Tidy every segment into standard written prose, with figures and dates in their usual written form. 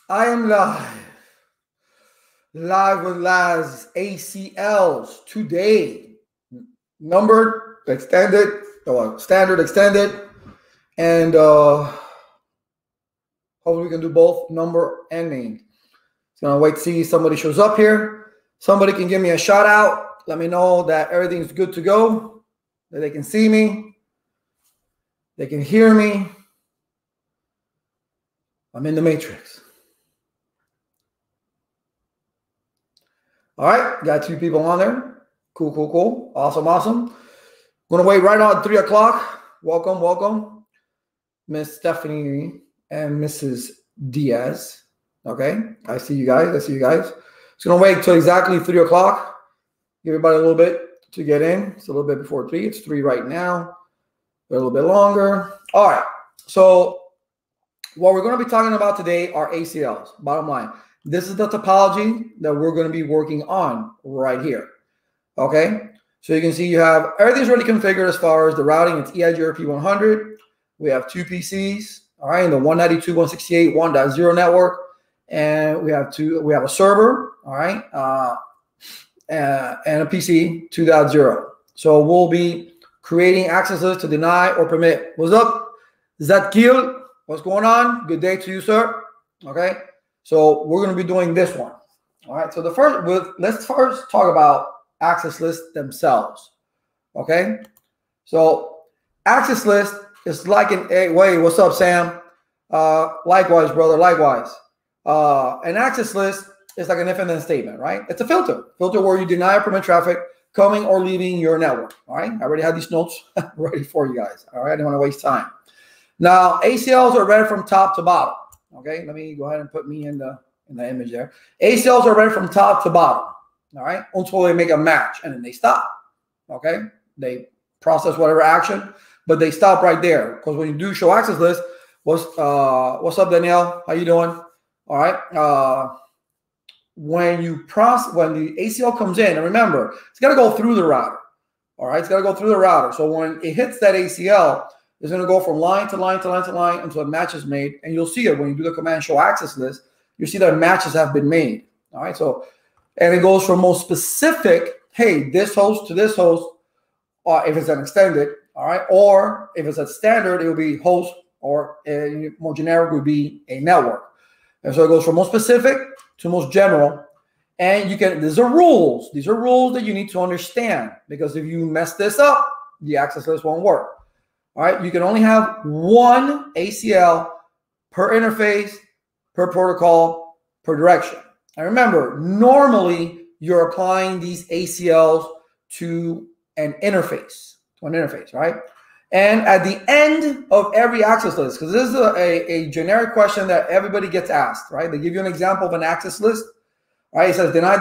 I am live with Laz ACLs today. Numbered, extended, standard, extended, and hopefully we can do both number and named. So gonna wait to see somebody shows up here. Somebody can give me a shout out. Let me know that everything's good to go, that they can see me, they can hear me. I'm in the matrix. All right, got 2 people on there. Cool. Awesome. Gonna wait right on 3 o'clock. Welcome. Miss Stephanie and Mrs. Diaz. Okay, I see you guys. Just gonna wait till exactly 3 o'clock. Give everybody a little bit to get in. It's a little bit before 3. It's 3 right now. A little bit longer. All right, so what we're going to be talking about today are ACLs, bottom line. This is the topology that we're going to be working on right here, okay? So you can see you have everything's already configured as far as the routing. It's EIGRP 100. We have 2 PCs, all right, in the 192.168 1.0 network. And we have a server, all right, and a PC 2.0. So we'll be creating access lists to deny or permit. What's up, Zatkil? What's going on? Good day to you, sir. Okay, so we're going to be doing this one. All right, so let's first talk about access lists themselves. Okay, so access list is like hey, what's up, Sam? Likewise, brother, likewise. An access list is like an if and then statement, right? It's a filter where you deny or permit traffic coming or leaving your network. All right, I already had these notes ready for you guys. All right, I don't want to waste time. Now, ACLs are read from top to bottom. Okay, let me go ahead and put me in the image there. ACLs are read from top to bottom. All right, until they make a match and then they stop. Okay, they process whatever action, but they stop right there because when you do show access list, what's up, Danielle? How you doing? All right. When the ACL comes in, and remember, it's got to go through the router. All right, it's got to go through the router. So when it hits that ACL, it's going to go from line to line to line to line until a match is made. And you'll see it when you do the command show access list. You see that matches have been made. All right. So, and it goes from most specific, hey, this host to this host, if it's an extended. All right. Or if it's a standard, it will be host, or more generic would be a network. And so it goes from most specific to most general. And these are rules. These are rules that you need to understand, because if you mess this up, the access list won't work. All right, you can only have one ACL per interface, per protocol, per direction. And remember, normally you're applying these ACLs to an interface, right? And at the end of every access list, because this is a generic question that everybody gets asked, right? They give you an example of an access list, right? It says deny,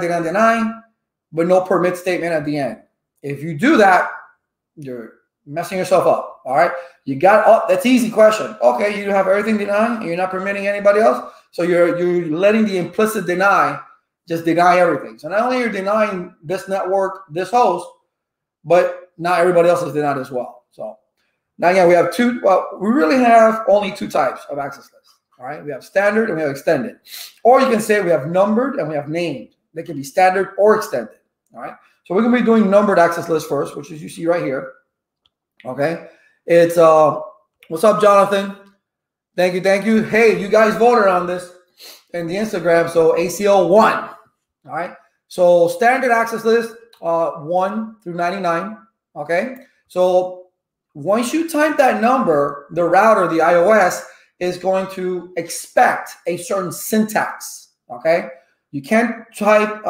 but no permit statement at the end. If you do that, you're messing yourself up. All right, that's easy question. Okay, you have everything denied and you're not permitting anybody else, so you're letting the implicit deny just deny everything. So not only you're denying this network, this host, but not everybody else is denied as well. So now again, we have we really have only 2 types of access lists. All right, we have standard and we have extended, or you can say we have numbered and we have named. They can be standard or extended. All right, so we're gonna be doing numbered access lists first, which is you see right here. Okay, it's what's up, Jonathan? Thank you. Hey, you guys voted on this in the Instagram, so ACL 1. All right, so standard access list 1 through 99. Okay, so once you type that number, the router, the iOS, is going to expect a certain syntax. Okay, you can't type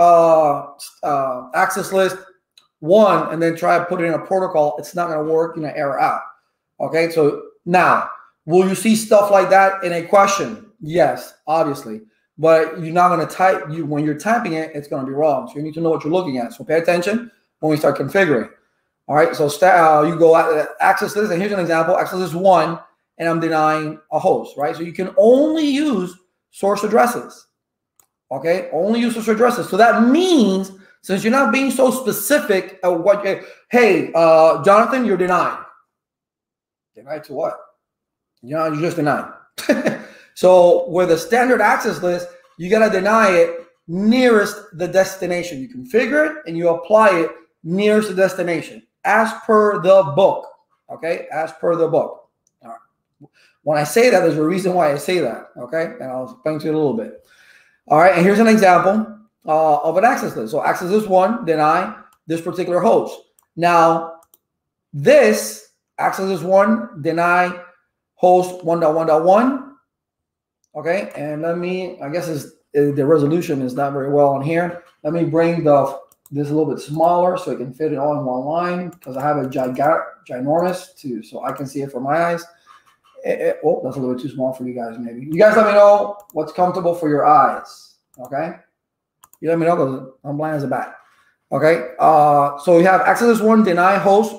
access list 1 and then try to put it in a protocol. It's not going to work. You're going to error out. Okay, so now, will you see stuff like that in a question? Yes, obviously, but you're not going to type. When you're typing it, it's going to be wrong. So you need to know what you're looking at. So pay attention when we start configuring. All right, so you go at access list, and here's an example. Access list 1, and I'm denying a host, right? So you can only use source addresses. Okay, only use source addresses. So that means, since you're not being so specific at what, hey, Jonathan, you're denied. Denied to what? You just denied. So with a standard access list, you got to deny it nearest the destination. You configure it and you apply it nearest the destination as per the book. Okay, as per the book. All right. When I say that, there's a reason why I say that. Okay, and I'll explain to you a little bit. All right, and here's an example of an access list. So access list 1, deny this particular host. Now, this access list 1, deny host 1.1.1. Okay, and let me, I guess the resolution is not very well on here. Let me bring this a little bit smaller so it can fit it all in one line, because I have a ginormous too, so I can see it from my eyes. Oh, that's a little bit too small for you guys, maybe. You guys let me know what's comfortable for your eyes, okay? You let me know because I'm blind as a bat. Okay, so we have access list 1, deny host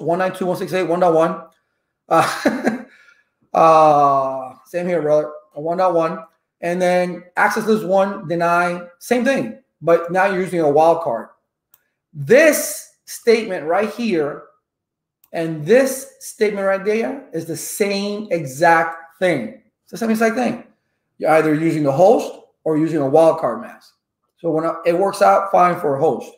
192.168.1.1. Same here, brother. 1.1, and then access list 1, deny, same thing, but now you're using a wildcard. This statement right here and this statement right there is the same exact thing. It's the same exact thing. You're either using the host or using a wildcard mask. So when it works out fine for a host.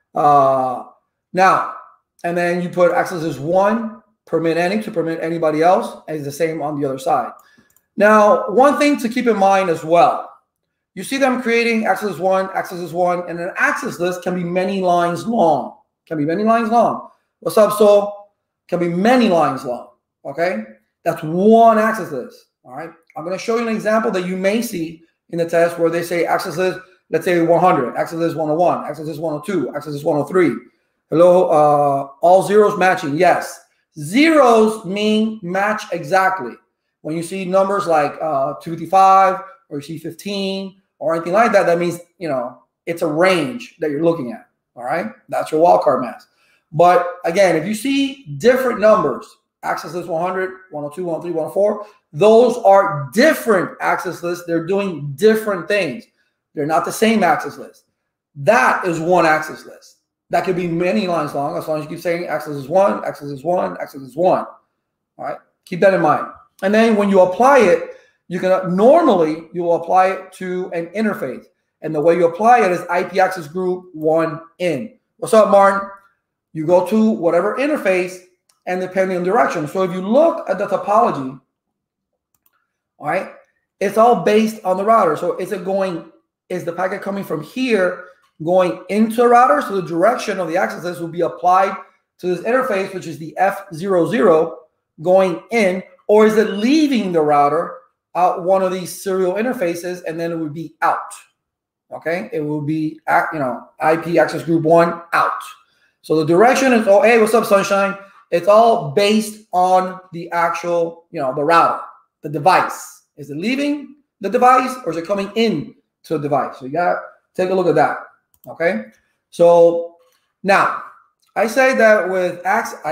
Now, and then you put access list 1, permit any to permit anybody else, and it's the same on the other side. Now, one thing to keep in mind as well, you see them creating access list 1, and an access list can be many lines long. Can be many lines long. What's up, Soul? Can be many lines long. Okay? That's one access list. All right? I'm going to show you an example that you may see in the test where they say access list, let's say 100, access list 101, access list 102, access list 103. Hello, all zeros matching. Yes. Zeros mean match exactly. When you see numbers like 255 or you see 15 or anything like that, that means, you know, it's a range that you're looking at. All right. That's your wildcard mask. But again, if you see different numbers, access list 100, 102, 103, 104, those are different access lists. They're doing different things. They're not the same access list. That is one access list. That could be many lines long as long as you keep saying access is 1, access is 1, access is 1. All right. Keep that in mind. And then when you apply it, you can normally you will apply it to an interface. And the way you apply it is IP access group 1 in. What's up, Martin? You go to whatever interface and depending on direction. So if you look at the topology, all right, it's all based on the router. So is the packet coming from here going into a router? So the direction of the access list will be applied to this interface, which is the F00 going in. Or is it leaving the router out one of these serial interfaces, and then it would be out? Okay, it will be, IP access group 1 out. So the direction is, oh, hey, what's up, Sunshine? It's all based on the actual, the router, the device. Is it leaving the device or is it coming in to the device? So you got to take a look at that. Okay, so now I said that with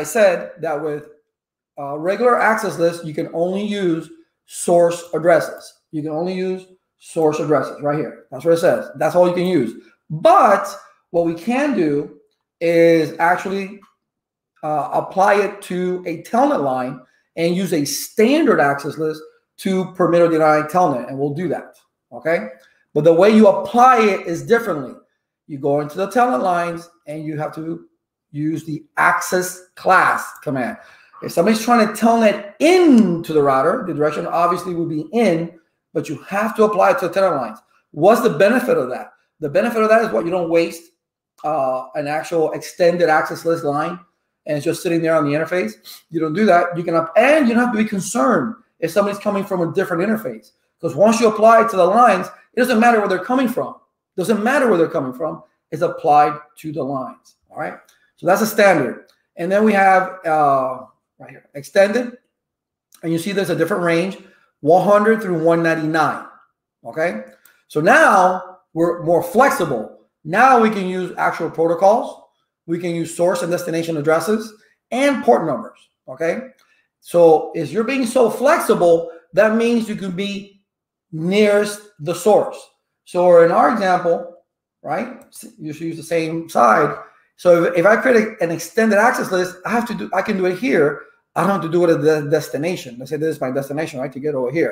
regular access lists, you can only use source addresses. You can only use source addresses right here. That's what it says. That's all you can use. But what we can do is actually apply it to a telnet line and use a standard access list to permit or deny telnet, and we'll do that. Okay? But the way you apply it is differently. You go into the telnet lines and you have to use the access class command. If somebody's trying to telnet into the router, the direction obviously would be in, but you have to apply it to the telnet lines. What's the benefit of that? The benefit of that is what? You don't waste an actual extended access list line and it's just sitting there on the interface. You don't do that. You can and you don't have to be concerned if somebody's coming from a different interface, because once you apply it to the lines, it doesn't matter where they're coming from. It doesn't matter where they're coming from. It's applied to the lines. All right. So that's a standard. And then we have right here, extended, and you see there's a different range, 100 through 199. Okay, so now we're more flexible. Now we can use actual protocols. We can use source and destination addresses and port numbers. Okay, so as you're being so flexible, that means you can be nearest the source. So in our example, right, you should use the same side. So if I create an extended access list, I can do it here. I don't have to do it at the destination. Let's say this is my destination, right, to get over here.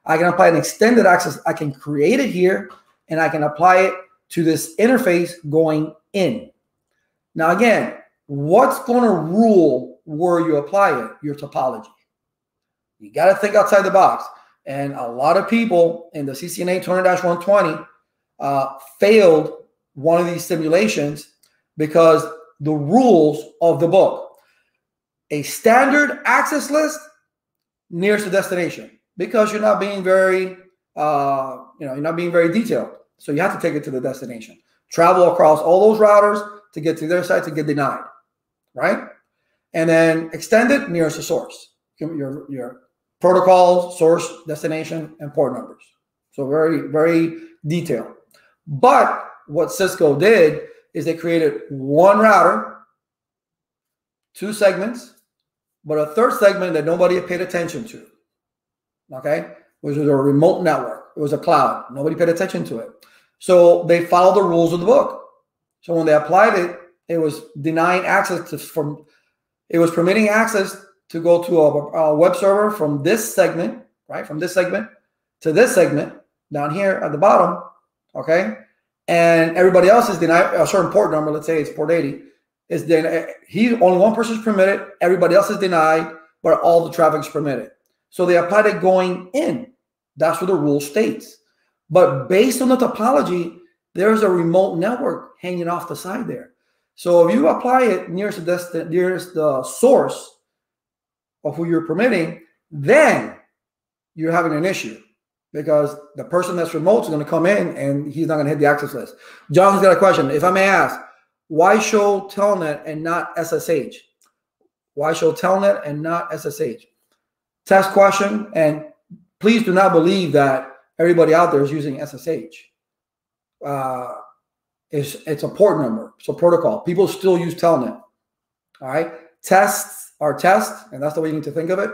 I can apply an extended access. I can create it here, and I can apply it to this interface going in. Now, again, what's going to rule where you apply it? Your topology. You got to think outside the box. And a lot of people in the CCNA 200-120 failed one of these simulations because the rules of the book. A standard access list nearest the destination, because you're not being very, you're not being very detailed. So you have to take it to the destination. Travel across all those routers to get to their site to get denied, right? And then extended nearest the source. Your protocol, source, destination, and port numbers. So very, very detailed. But what Cisco did is they created one router, 2 segments, but a third segment that nobody had paid attention to, okay? Which was a remote network. It was a cloud. Nobody paid attention to it. So they followed the rules of the book. So when they applied it, it was denying access it was permitting access to go to a web server from this segment, right? From this segment to this segment down here at the bottom, okay? And everybody else is denied a certain port number. Let's say it's port 80. Is then only one person is permitted. Everybody else is denied, but all the traffic is permitted. So they applied it going in. That's what the rule states. But based on the topology, there's a remote network hanging off the side there. So if you apply it nearest the source of who you're permitting, then you're having an issue, because the person that's remote is going to come in and he's not going to hit the access list. Jonathan's got a question. If I may ask, why show Telnet and not SSH? Why show Telnet and not SSH? Test question, and please do not believe that everybody out there is using SSH. It's a port number, it's a protocol. People still use Telnet. All right, tests are tests, and that's the way you need to think of it.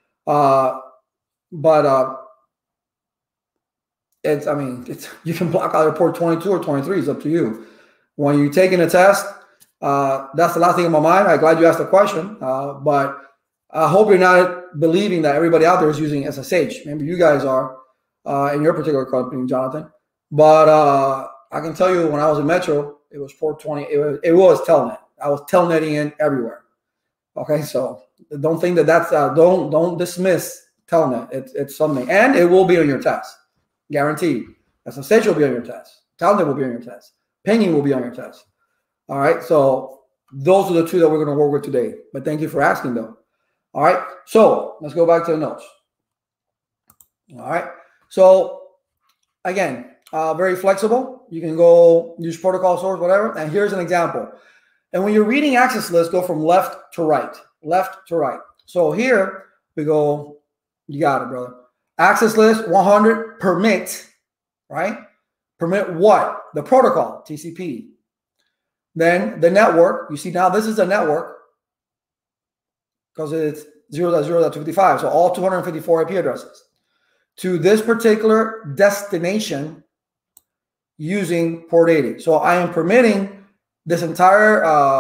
You can block either port 22 or 23. It's up to you. When you're taking a test, that's the last thing in my mind. I'm glad you asked the question, but I hope you're not believing that everybody out there is using SSH. Maybe you guys are in your particular company, Jonathan. But I can tell you, when I was in Metro, it was port 20. It was Telnet. I was Telnetting in everywhere. Okay, so don't think that's don't dismiss Telnet. It's something, and it will be on your test, guaranteed. SSH will be on your test. Telnet will be on your test. Pinging will be on your test. All right, so those are the 2 that we're going to work with today. But thank you for asking, though. All right, so let's go back to the notes. All right, so again, very flexible. You can go use protocol source, whatever. And here's an example. And when you're reading access lists, go from left to right, left to right. So here we go. You got it, brother. Access list 100 permit, right? Permit what? The protocol, TCP. Then the network. You see now this is a network because it's 0.0.255. So all 254 IP addresses to this particular destination using port 80. So I am permitting this entire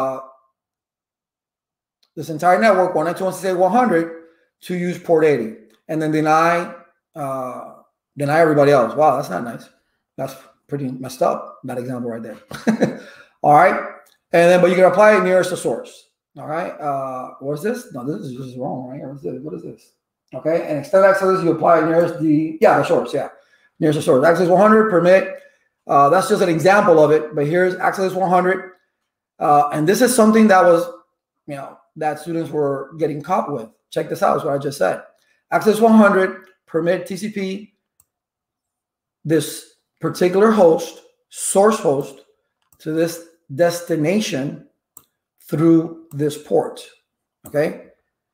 network 192.168.100 to use port 80, and then deny everybody else. Wow, that's not nice. That's pretty messed up, that example right there. All right. And then, but you can apply it nearest the source. All right. What is this? No, this is just wrong, right? What is this? Okay. And extended access, you apply it nearest the source. Yeah. Nearest the source. Access 100 permit. That's just an example of it. But here's access 100. And this is something that was, that students were getting caught with. Check this out, is what I just said. Access 100 permit TCP this particular host, source host, to this destination through this port. Okay.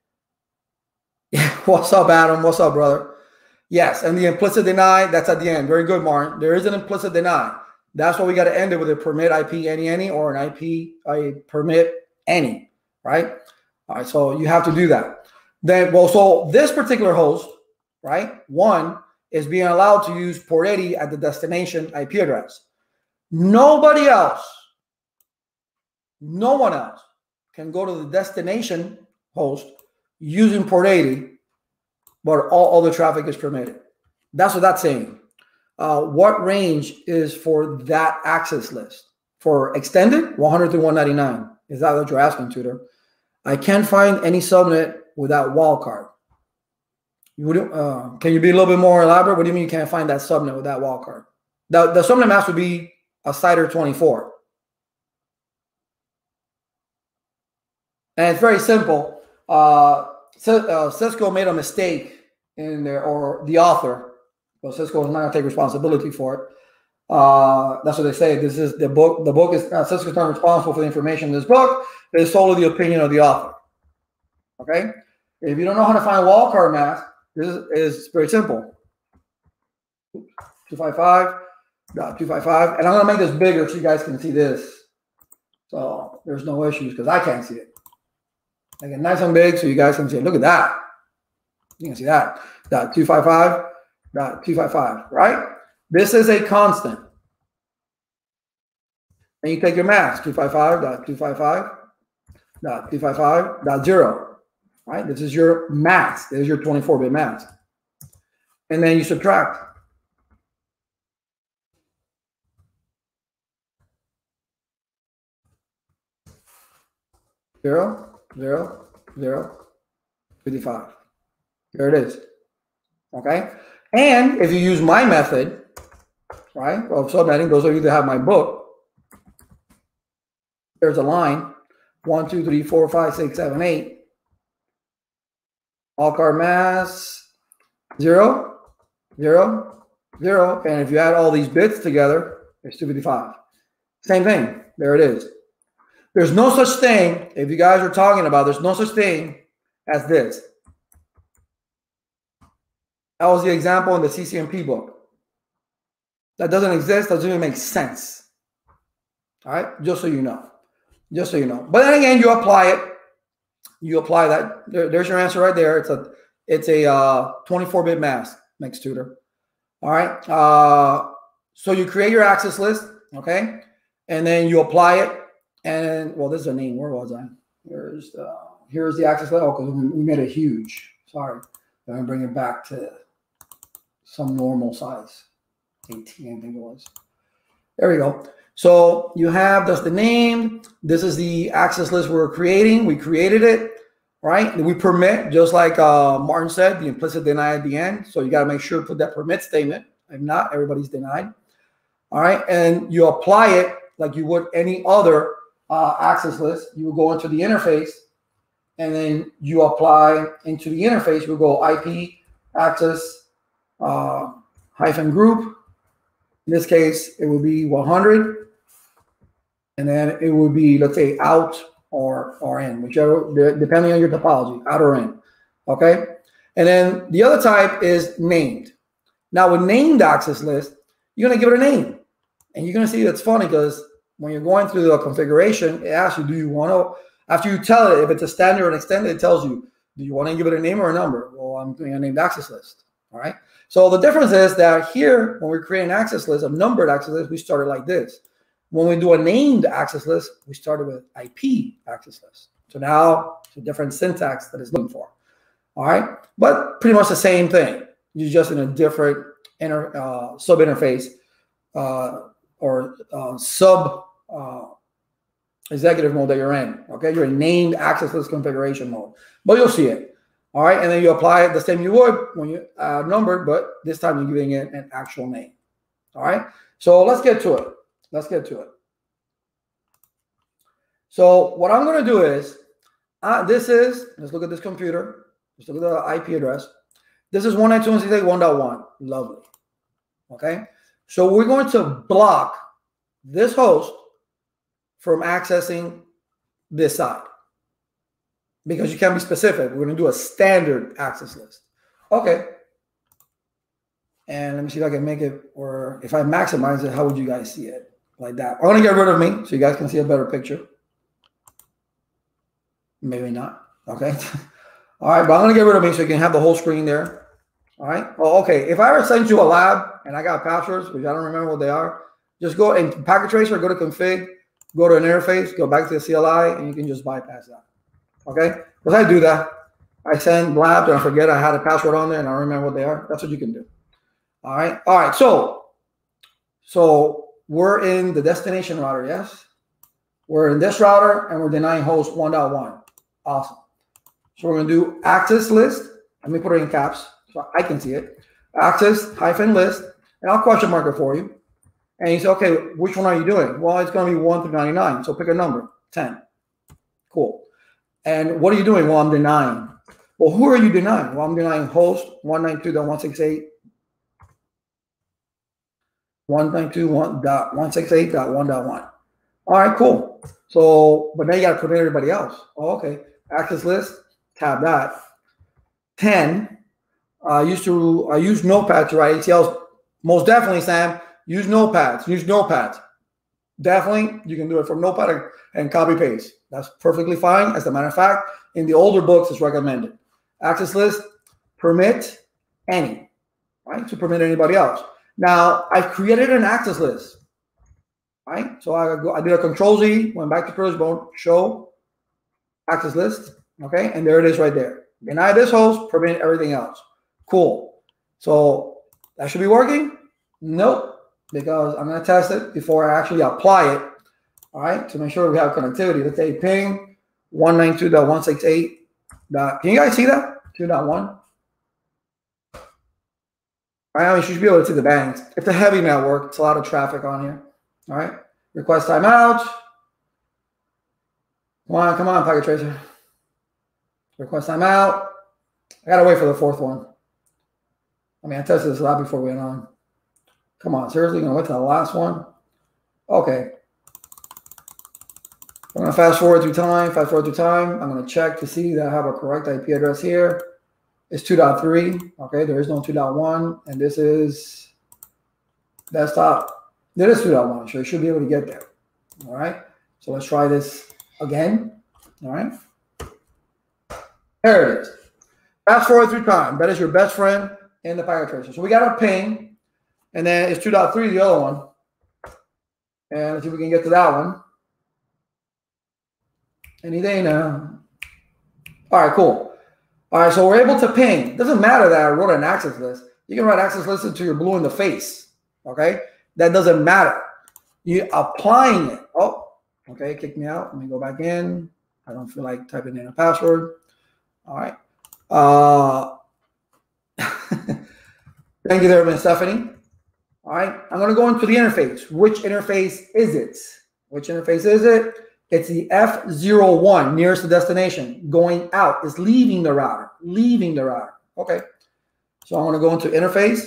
What's up, Adam? What's up, brother? Yes, and the implicit deny, that's at the end. Very good, Martin. There is an implicit deny. That's why we got to end it with a permit IP any or an IP permit any, right? All right, so you have to do that. Then, so this particular host, right, one is being allowed to use port 80 at the destination IP address. Nobody else, no one else can go to the destination host using port 80, but all other traffic is permitted. That's what that's saying. What range is for that access list? For extended, 100 to 199. Is that what you're asking, tutor? I can't find any subnet with that wildcard. Can you be a little bit more elaborate? What do you mean you can't find that subnet with that wildcard? The subnet mask would be a CIDR 24. And it's very simple. Cisco made a mistake in there, or the author. Well, Cisco is not going to take responsibility for it. That's what they say. This is the book. The book is Cisco's not responsible for the information in this book. It's solely the opinion of the author. Okay. If you don't know how to find wildcard mask, this is very simple. 255.255, and I'm gonna make this bigger so you guys can see this. So there's no issues because I can't see it. Make it nice and big so you guys can see it. Look at that. You can see that. 255.255, right? This is a constant. And you take your mask, 255.255.255.0. Right? This is your mask. This is your 24-bit mask. And then you subtract. Zero, 55. There it is. Okay? And if you use my method, right, of subnetting, those of you that have my book, there's a line 1, 2, 3, 4, 5, 6, 7, 8. Wildcard mask 0, 0, 0. And if you add all these bits together, it's 255. Same thing. There it is. There's no such thing, if you guys are talking about, there's no such thing as this. That was the example in the CCNP book. That doesn't exist. Doesn't even make sense. All right? Just so you know. Just so you know. But then again, you apply it. You apply that. There's your answer right there. It's a 24-bit mask, next tutor. All right. So you create your access list, okay, and then you apply it. And well, this is a name. Where was I? Here's the access list. Oh, because we made it huge. Sorry. I'm gonna bring it back to some normal size. 18, I think it was. There we go. So you have that's the name. This is the access list we're creating. We created it, right? We permit, just like Martin said, the implicit deny at the end. So you got to make sure to put that permit statement. If not, everybody's denied. All right, and you apply it like you would any other access list. You will go into the interface, and then you apply into the interface. You will go IP access hyphen group. In this case, it will be 100, and then it will be, let's say, out or in, whichever, depending on your topology, out or in. Okay, and then the other type is named. Now, with named access list, you're gonna give it a name, and you're gonna see that's funny because when you're going through the configuration, it asks you, do you want to? After you tell it if it's a standard or an extended, it tells you, do you want to give it a name or a number? Well, I'm doing a named access list. All right. So the difference is that here, when we're creating an access list, a numbered access list, we started like this. When we do a named access list, we started with IP access list. So now it's a different syntax that it's looking for. All right. But pretty much the same thing. You're just in a different sub interface or sub executive mode that you're in. Okay. You're in named access list configuration mode, but you'll see it. All right, and then you apply it the same you would when you numbered, but this time you're giving it an actual name. All right, so let's get to it. Let's get to it. So what I'm going to do is, let's look at this computer. Let's look at the IP address. This is 192.168.1.1. Lovely. Okay, so we're going to block this host from accessing this side. Because you can't be specific. We're going to do a standard access list. Okay. And let me see if I can make it, or if I maximize it, how would you guys see it? Like that. I'm going to get rid of me so you guys can see a better picture. Maybe not. Okay. All right. But I'm going to get rid of me so you can have the whole screen there. All right. Oh, okay. If I ever send you a lab and I got passwords, which I don't remember what they are, just go in Packet Tracer, go to config, go to an interface, go back to the CLI, and you can just bypass that. Okay, because I do that. I send labs and I forget I had a password on there and I don't remember what they are. That's what you can do. All right. So we're in the destination router, yes? We're in this router and we're denying host 1.1. Awesome. So we're going to do access list. Let me put it in caps so I can see it. Access -list, and I'll question mark it for you. And you say, okay, which one are you doing? Well, it's going to be 1 through 99. So pick a number, 10. Cool. And what are you doing? Well, I'm denying. Well, who are you denying? Well, I'm denying host 192.168.1.1. All right, cool. So, but now you got to put in everybody else. Oh, okay. Access list, tab that. 10. I use Notepad to write ATLs. Most definitely, Sam. Use notepads. Definitely, you can do it from Notepad and copy paste. That's perfectly fine. As a matter of fact, in the older books, it's recommended. Access list, permit any, right? To permit anybody else. Now, I've created an access list, right? So I did a Control-Z, went back to Curtis Bone, show access list, okay? And there it is right there. Deny this host, permit everything else. Cool. So that should be working? Nope, because I'm going to test it before I actually apply it, all right, to make sure we have connectivity. Let's say ping 192.168. Can you guys see that? 2.1. Right now, you should be able to see the bangs. It's a heavy network. It's a lot of traffic on here. All right. Request timeout. Come on, Packet Tracer. Request timeout. I got to wait for the fourth one. I mean, I tested this a lot before we went on. Come on, seriously? Going to wait to the last one? Okay. I'm going to fast forward through time. I'm going to check to see that I have a correct IP address here. It's 2.3. Okay, there is no 2.1. And this is desktop. There is 2.1, so you should be able to get there. All right. So let's try this again. All right. There it is. Fast forward through time. That is your best friend in the Packet Tracer. So we got our ping, and then it's 2.3, the other one. And let's see if we can get to that one. Any day now. All right, cool. All right, so we're able to ping. It doesn't matter that I wrote an access list. You can write access list until you're blue in the face. Okay? That doesn't matter. You're applying it. Oh, okay, kick me out. Let me go back in. I don't feel like typing in a password. All right. Thank you there, Ms. Stephanie. All right. I'm going to go into the interface. Which interface is it? It's the F01 nearest the destination. Going out. It's leaving the router. Okay. So I'm going to go into interface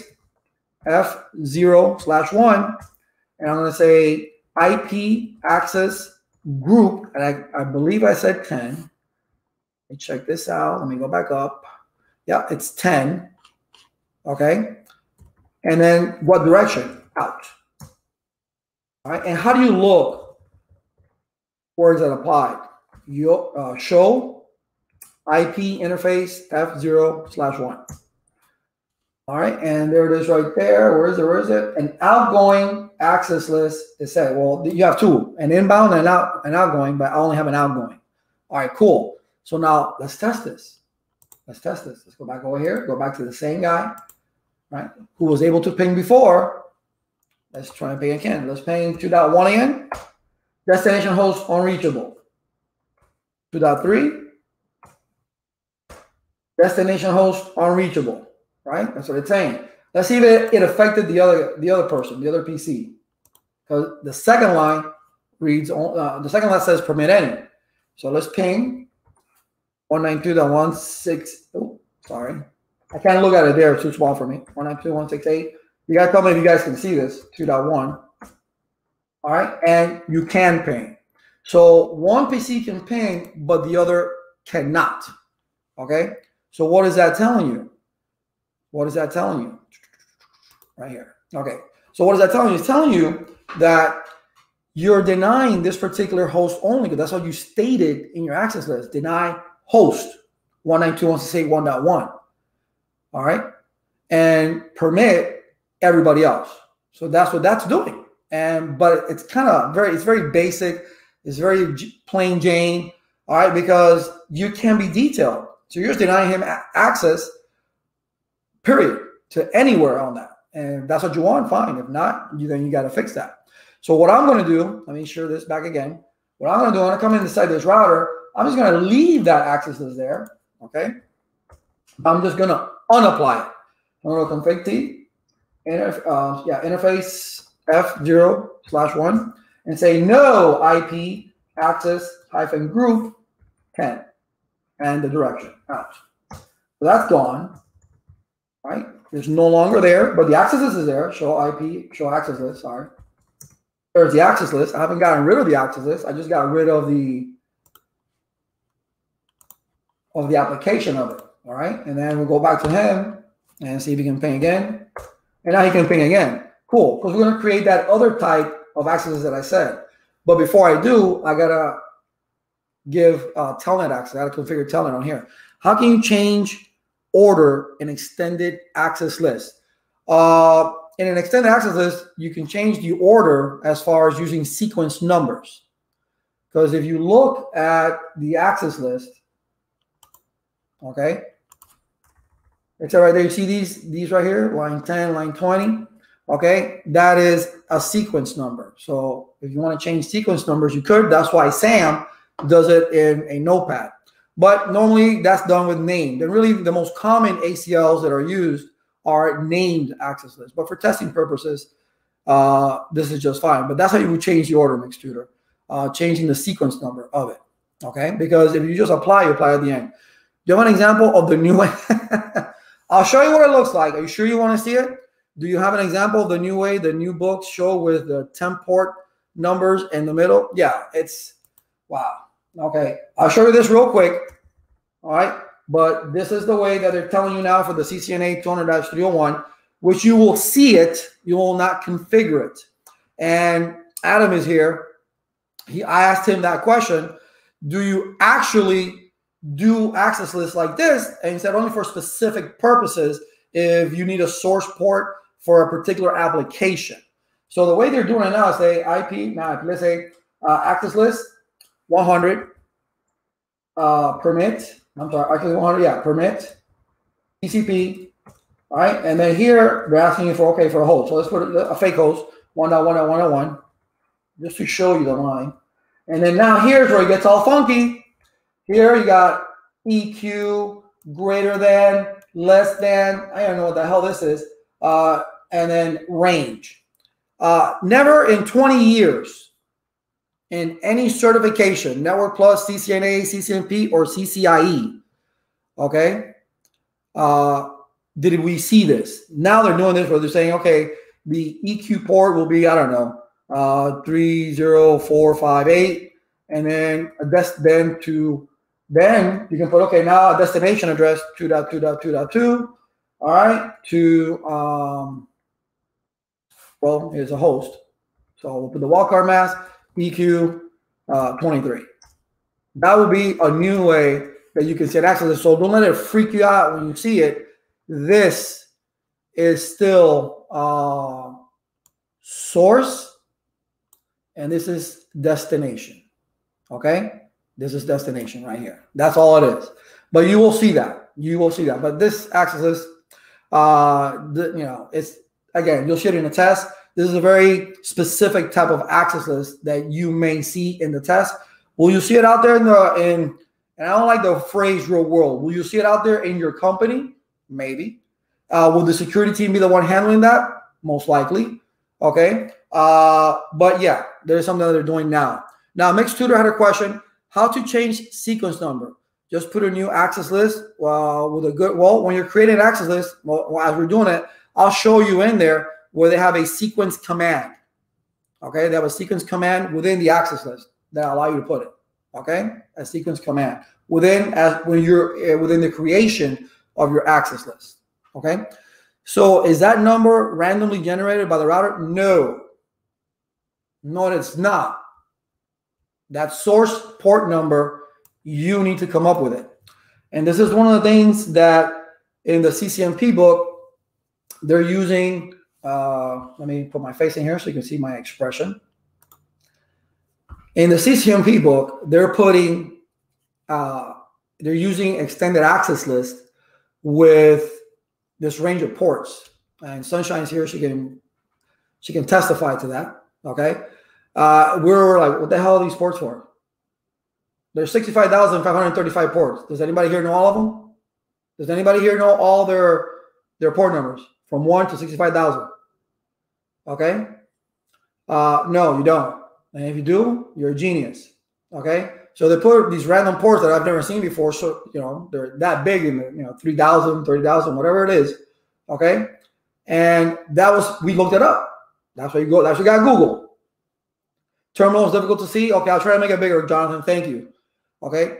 F0/1, and I'm going to say IP access group, and I believe I said 10. Let me check this out. Let me go back up. Yeah, it's 10. Okay. And then what direction? Out. All right. And how do you look where is that applied? You show IP interface F0/1. All right. And there it is right there. Where is it? An outgoing access list is set. Well, you have two, an inbound and an outgoing, but I only have an outgoing. All right, cool. So now let's test this. Let's go back over here. Go back to the same guy, right, who was able to ping before. Let's try and ping again. Let's ping 2.1 again. Destination host unreachable. 2.3. Destination host unreachable. Right? That's what it's saying. Let's see if it affected the other person, the other PC. Because the second line reads, the second line says permit any. So let's ping 192.16. Oh, sorry. I can't look at it there. It's too small for me. 192.168. You guys tell me if you guys can see this. 2.1. All right. And you can ping. So one PC can ping, but the other cannot. Okay. So what is that telling you? What is that telling you? Right here. Okay. So what is that telling you? It's telling you that you're denying this particular host only, because that's what you stated in your access list. Deny host 192.168.1.1. All right. And permit everybody else. So that's what that's doing. But it's kind of it's very basic. It's very plain Jane. All right. Because you can be detailed. So you're just denying him access, period, to anywhere on that. And if that's what you want, fine. If not, then you got to fix that. So what I'm going to do, let me share this back again. What I'm going to do, I'm going to come inside this router. I'm just going to leave that access list there. Okay. I'm just going to unapply it. I'm going to config T, interface F0/1, and say no IP access-group 10 and the direction out. So that's gone, right? It's no longer there, but the access list is there. Show access list, sorry. There's the access list. I haven't gotten rid of the access list. I just got rid of the application of it, all right? And then we'll go back to him and see if he can ping again. And now he can ping again. Cool, because we're going to create that other type of access list that I said. But before I do, I got to give telnet access. I got to configure telnet on here. How can you change order an extended access list? In an extended access list, you can change the order as far as using sequence numbers. Because if you look at the access list, okay, it's right there. You see these right here, line 10, line 20. Okay, that is a sequence number. So if you want to change sequence numbers, you could. That's why Sam does it in a notepad. But normally that's done with named. And really the most common ACLs that are used are named access lists. But for testing purposes, this is just fine. But that's how you would change the order, Mixtutor, changing the sequence number of it. Okay, because if you just apply, you apply at the end. Do you have an example of the new way? I'll show you what it looks like. Are you sure you want to see it? Do you have an example of the new way the new books show with the 10 port numbers in the middle? Yeah, it's wow. Okay, I'll show you this real quick. All right, but this is the way that they're telling you now for the CCNA 200-301, which you will see it, you will not configure it. And Adam is here. I asked him that question. Do you actually do access lists like this? And he said only for specific purposes if you need a source port for a particular application. So the way they're doing it now is say IP, now let's say access list 100, permit, I'm sorry, actually 100, yeah, permit, TCP, all right? And then here, they're asking you for, okay, for a host. So let's put a fake host, 1.1.1.1, just to show you the line. And then now here's where it gets all funky. Here you got EQ, greater than, less than, I don't know what the hell this is, and then range. Never in 20 years in any certification, Network Plus, CCNA, CCNP, or CCIE, okay, did we see this? Now they're doing this where they're saying, okay, the EQ port will be, I don't know, 30458, and then then you can put, okay, now a destination address 2.2.2.2, all right, to, well, here's a host. So we'll put the wildcard mask, EQ 23. That would be a new way that you can set access. So don't let it freak you out when you see it. This is still source, and this is destination. Okay? This is destination right here. That's all it is. But you will see that. You will see that. But this access list, it's, again, you'll see it in the test. This is a very specific type of access list that you may see in the test. Will you see it out there and I don't like the phrase real world. Will you see it out there in your company? Maybe. Will the security team be the one handling that? Most likely. Okay. But yeah, there's something that they're doing now. Now, Mixtutor had a question. How to change sequence number? Just put a new access list with a good, when you're creating an access list, as we're doing it, I'll show you in there where they have a sequence command. Okay, they have a sequence command within the access list that allow you to put it. Okay, a sequence command when you're within the creation of your access list. Okay, so is that number randomly generated by the router? No, it's not. That source port number, you need to come up with it. And this is one of the things that in the CCNP book, they're using, let me put my face in here so you can see my expression. In the CCNP book, they're using extended access list with this range of ports. and Sunshine's here. She can testify to that. Okay, we were like, what the hell are these ports for? There's 65,535 ports. Does anybody here know all of them? Does anybody here know all their port numbers from 1 to 65,000? Okay. No, you don't. And if you do, you're a genius. Okay. So they put these random ports that I've never seen before. So, they're that big in the, 3,000, 30,000, whatever it is. Okay. And we looked it up. That's where you go. That's where you got Google. Terminal is difficult to see. Okay. I'll try to make it bigger, Jonathan. Thank you. Okay.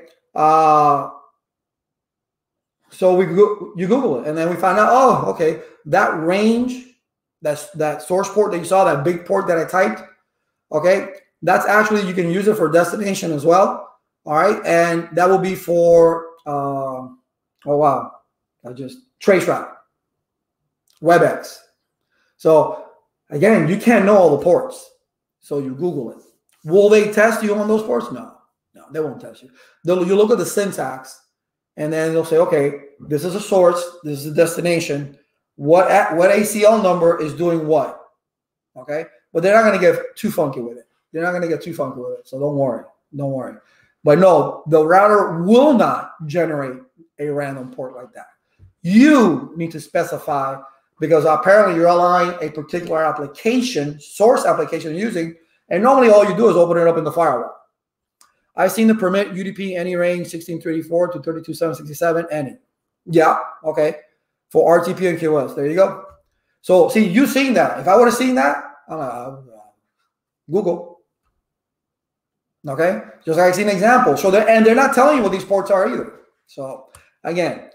So you Google it, and then we find out, oh, okay, that range, that source port that you saw, that big port that I typed, okay, that's actually, you can use it for destination as well. All right. And that will be for, oh, wow, Traceroute, WebEx. So again, you can't know all the ports. So you Google it. Will they test you on those ports? No, they won't test you. You look at the syntax, and then they'll say, okay, this is a source, this is a destination. What ACL number is doing what? Okay, but they're not going to get too funky with it. So don't worry. But no, the router will not generate a random port like that. You need to specify, because apparently you're allowing a particular application, source application you're using, and normally all you do is open it up in the firewall. I've seen the permit UDP any range 1634 to 32767 any. Yeah, okay. For RTP and QoS. There you go. So see, you've seen that. If I would have seen that, Google. Okay, just like I see an example. So they're not telling you what these ports are either. So again,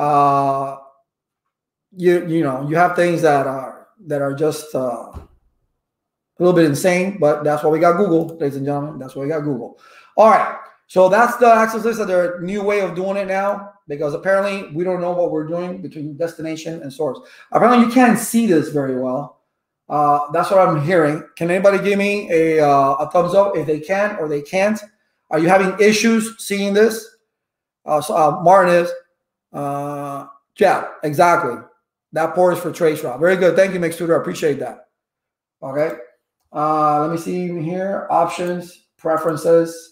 you have things that are just a little bit insane, but that's why we got Google, ladies and gentlemen. That's why we got Google. All right, so that's the access list of their new way of doing it now, because apparently we don't know what we're doing between destination and source. Apparently you can't see this very well. That's what I'm hearing. Can anybody give me a thumbs up if they can or they can't? Are you having issues seeing this? Martin is. Yeah, exactly. That port is for Traceroute. Very good. Thank you, Mixtutor. I appreciate that. Okay. Let me see here. Options, preferences.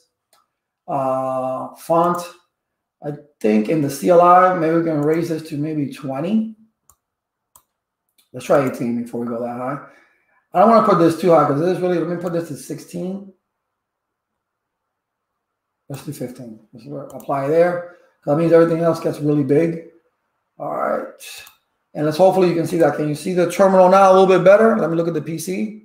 Font, I think in the CLI, maybe we're going to raise this to maybe 20. Let's try 18 before we go that high. I don't want to put this too high because this is really, let me put this to 16. Let's do 15. Let's apply there. That means everything else gets really big. All right. And let's hopefully you can see that. Can you see the terminal now a little bit better? Let me look at the PC.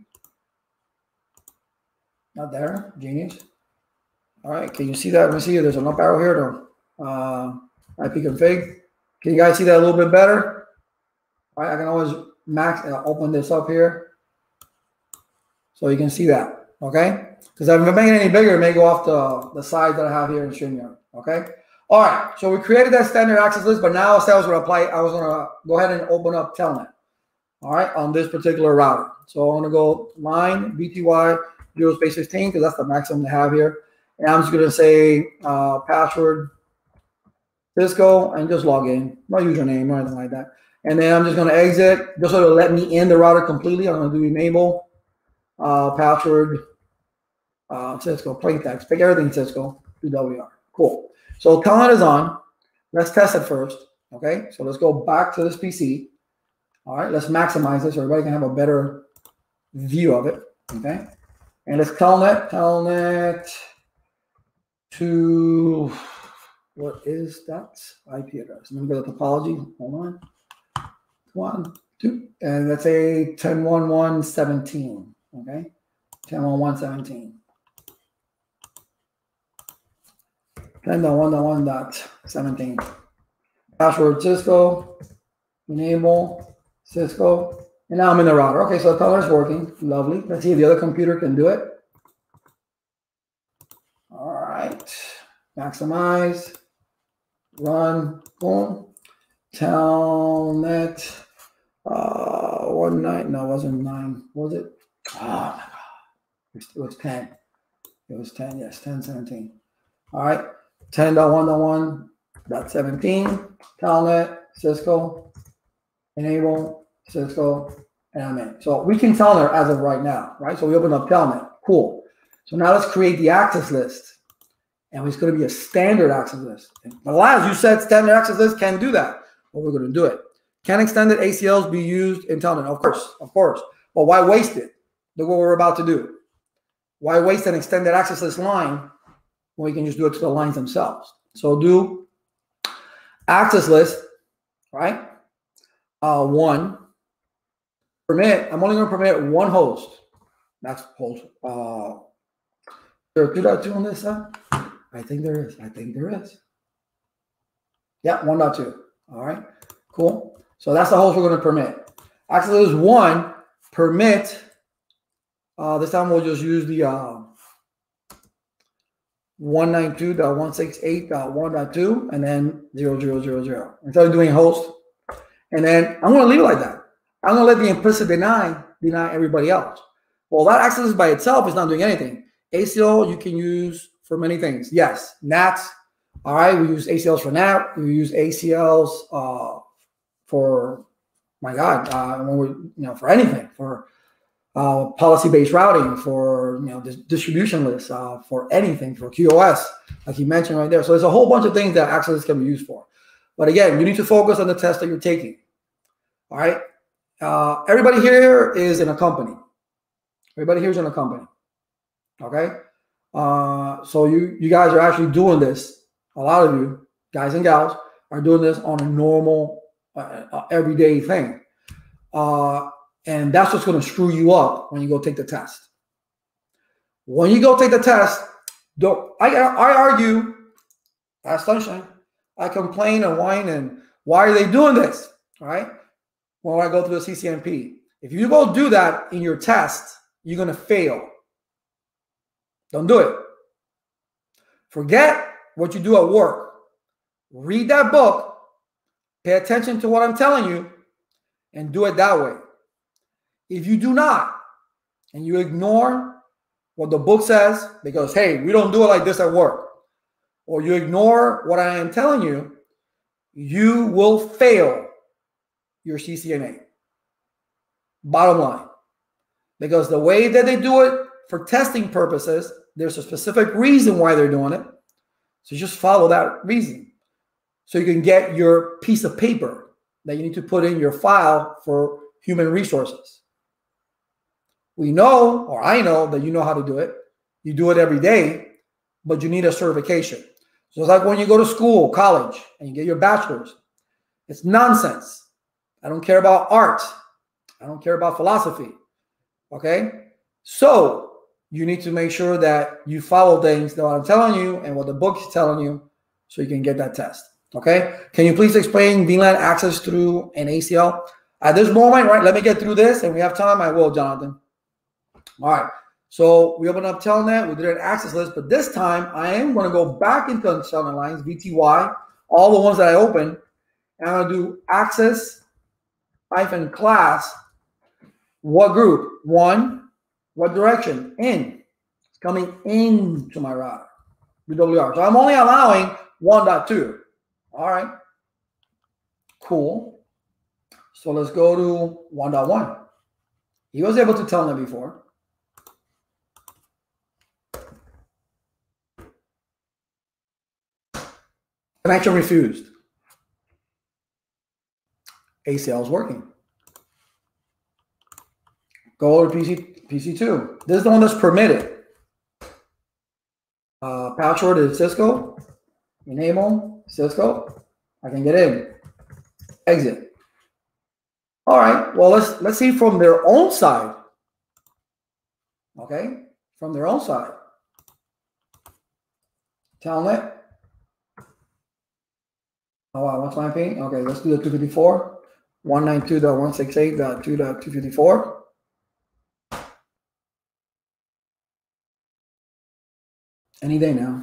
Not there. Genius. All right, can you see that? Let me see. There's an up arrow here to IP config. Can you guys see that a little bit better? All right, I can always open this up here so you can see that. Okay, because if I make it any bigger, it may go off the side that I have here in StreamYard. Okay. All right, so we created that standard access list, but now I was going to apply. I was going to go ahead and open up Telnet. All right, on this particular router. So I'm going to go line BTY 0 space 15 because that's the maximum they have here. And I'm just going to say password Cisco and just log in. No username or anything like that. And then I'm just going to exit just so it'll let me in the router completely. I'm going to do enable password Cisco plain text. Pick everything Cisco UWR. Cool. So Telnet is on. Let's test it first. Okay. So let's go back to this PC. All right. Let's maximize this so everybody can have a better view of it. Okay. And let's Telnet to, what is that IP address? Let me go to topology. Hold on. 1, 2, and let's say 10.1.1.17. Okay, 10.1.1.17. 10.1.1.17. Password Cisco. Enable Cisco. And now I'm in the router. Okay, so the Telnet is working. Lovely. Let's see if the other computer can do it. All right. Maximize. Run. Boom. Telnet. 1.9. No, it wasn't 9. Was it? Oh my God. It was 10. It was 10. Yes, 10.17. All right. 10.1.1.17. Telnet. Cisco. Enable. Cisco, and I'm in. So we can Telnet as of right now, right? So we open up Telnet. Cool. So now let's create the access list. And it's going to be a standard access list. But as you said, standard access list can do that. But we're going to do it. Can extended ACLs be used in Telnet? Of course, of course. But why waste it? Look what we're about to do. Why waste an extended access list line when we can just do it to the lines themselves? So do access list, right? One. Permit. I'm only going to permit one host. That's host. There 2.2 on this side? I think there is. I think there is. Yeah, 1.2. All right, cool. So that's the host we're going to permit. Access list 1, permit. This time we'll just use the 192.168.1.2 and then 0.0.0.0 instead of doing host. And then I'm going to leave it like that. I'm going to let the implicit deny everybody else. Well, that access by itself is not doing anything. ACL you can use for many things. Yes, NATs. All right, we use ACLs for NAT. We use ACLs for, my God, when we, for anything, for policy-based routing, for distribution lists, for anything, for QoS, like you mentioned right there. So there's a whole bunch of things that access can be used for. But again, you need to focus on the test that you're taking. All right. Everybody here is in a company. Everybody here is in a company. Okay. So you guys are actually doing this. A lot of you guys and gals are doing this on a normal, everyday thing. And that's what's going to screw you up when you go take the test. When you go take the test, I argue, that's sunshine. I complain and whine and why are they doing this? All right. When I go through the CCNP, if you go do that in your test, you're going to fail. Don't do it. Forget what you do at work. Read that book, pay attention to what I'm telling you, and do it that way. If you do not, and you ignore what the book says, because, hey, we don't do it like this at work, or you ignore what I am telling you, you will fail your CCNA. Bottom line. Because the way that they do it for testing purposes, there's a specific reason why they're doing it. So just follow that reason. So you can get your piece of paper that you need to put in your file for human resources. We know, or I know, that you know how to do it. You do it every day, but you need a certification. So it's like when you go to school, college, and you get your bachelor's. It's nonsense. I don't care about art. I don't care about philosophy. Okay? So you need to make sure that you follow things that I'm telling you and what the book is telling you so you can get that test. Okay? Can you please explain VLAN access through an ACL? At this moment, right, let me get through this and we have time. I will, Jonathan. All right. So we open up Telnet. We did an access list, but this time I am going to go back into Telnet lines, VTY, all the ones that I opened, and I'm going to do access-class. What group? 1. What direction? In. It's coming into my router. BWR. So I'm only allowing 1.2. All right. Cool. So let's go to 1.1. He was able to tell them before. Connection refused. ACL is working. Go to PC2. This is the one that's permitted. Password is Cisco. Enable Cisco. I can get in. Exit. All right. Well, let's see from their own side. Okay, from their own side. Telnet. Oh wow, what's my ping? Okay, let's do the 254. 192.168.2.254. Any day now.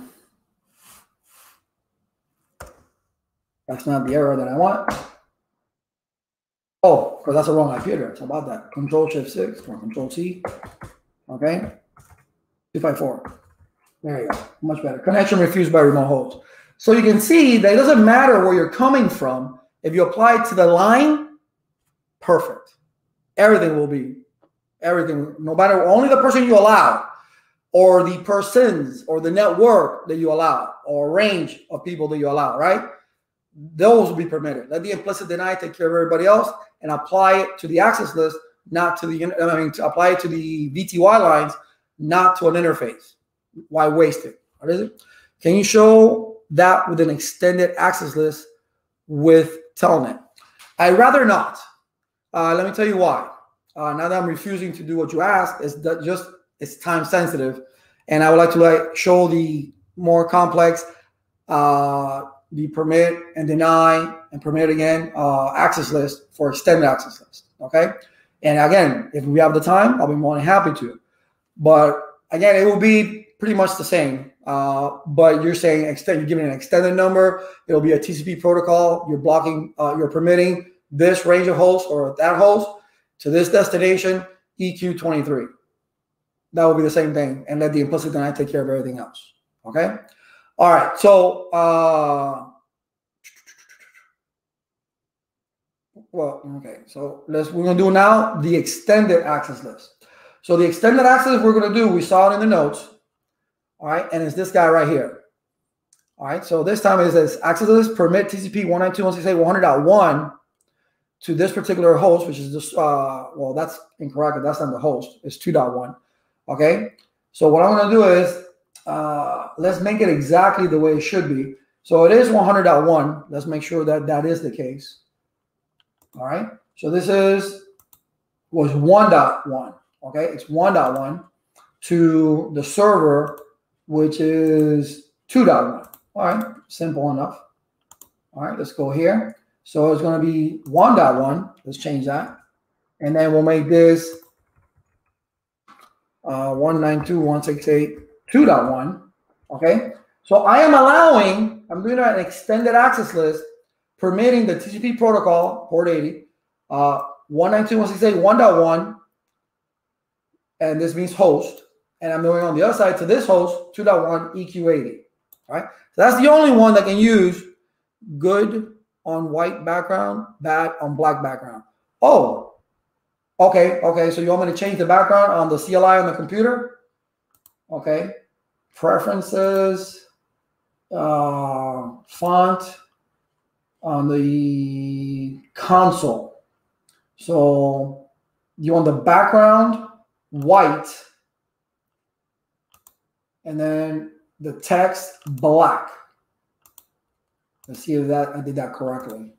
That's not the error that I want. Oh, because that's the wrong IP address. How about that? Control-Shift-6 or Control-C. Okay. 254. There you go. Much better. Connection refused by remote host. So you can see that it doesn't matter where you're coming from. If you apply it to the line, perfect. Everything will be, everything, no matter, only the person you allow, or the persons, or the network that you allow, or range of people that you allow, right? Those will be permitted. Let the implicit deny take care of everybody else and apply it to the access list, not to the, to apply it to the VTY lines, not to an interface. Why waste it? What is it? Can you show that with an extended access list with Telnet? I'd rather not. Let me tell you why. Now that I'm refusing to do what you asked, is that just it's time sensitive, and I would like to show the more complex, the permit and deny and permit again access list for extended access list. Okay, and again, if we have the time, I'll be more than happy to. But again, it will be pretty much the same. But you're saying you're giving an extended number. It'll be a TCP protocol. You're blocking. You're permitting this range of hosts or that host to this destination EQ23. That will be the same thing, and let the implicit deny take care of everything else. Okay. All right. So, well, okay. So we're gonna do now the extended access list. So the extended access we're gonna do, we saw it in the notes. All right, and it's this guy right here. All right. So this time it says access list permit TCP 192.168.100.1 to this particular host, which is this. Well, that's incorrect. That's not the host. It's 2.1. Okay, so what I'm going to do is let's make it exactly the way it should be. So it is 100.1. Let's make sure that that is the case. All right, so this was 1.1. Okay, it's 1.1 to the server, which is 2.1. All right, simple enough. All right, let's go here. So it's going to be 1.1. Let's change that, and then we'll make this 192.168.2.1. Okay, so I am allowing, I'm doing an extended access list permitting the TCP protocol port 80, 192.168.1.1, and this means host, and I'm going on the other side to this host 2.1 EQ80. All right, so that's the only one that can use good on white background, bad on black background. Oh, okay, so you want me to change the background on the CLI on the computer? Okay, preferences, font on the console. So you want the background white, and then the text black. Let's see if I did that correctly.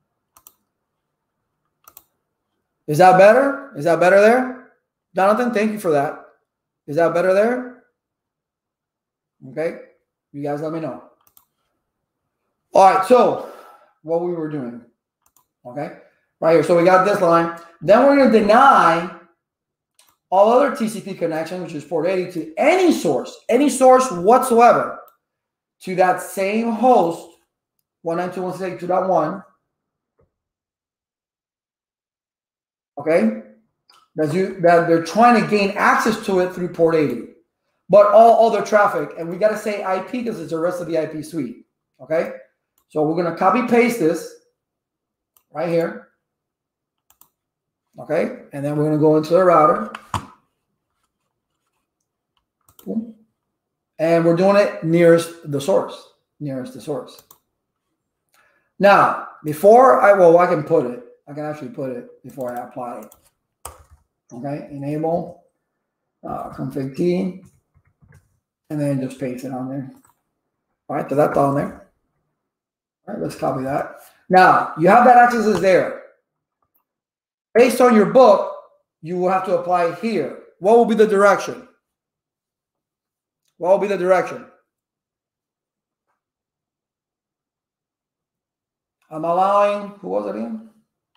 Is that better? Is that better there? Jonathan, thank you for that. Is that better there? Okay, you guys let me know. All right, so what we were doing, okay, right here. So we got this line. Then we're going to deny all other TCP connections, which is port 80, to any source whatsoever, to that same host, 192.168.2.1. Okay, that they're trying to gain access to it through port 80, but all other traffic, and we got to say IP because it's the rest of the IP suite. Okay, so we're going to copy paste this right here. Okay, and then we're going to go into the router. Boom. And we're doing it nearest the source. Now, before I can put it. I can actually put it before I apply it. Okay, enable config T, and then just paste it on there. All right, so that's on there. All right, let's copy that. Now, you have that access is there. Based on your book, you will have to apply it here. What will be the direction? What will be the direction? I'm allowing, who was it again?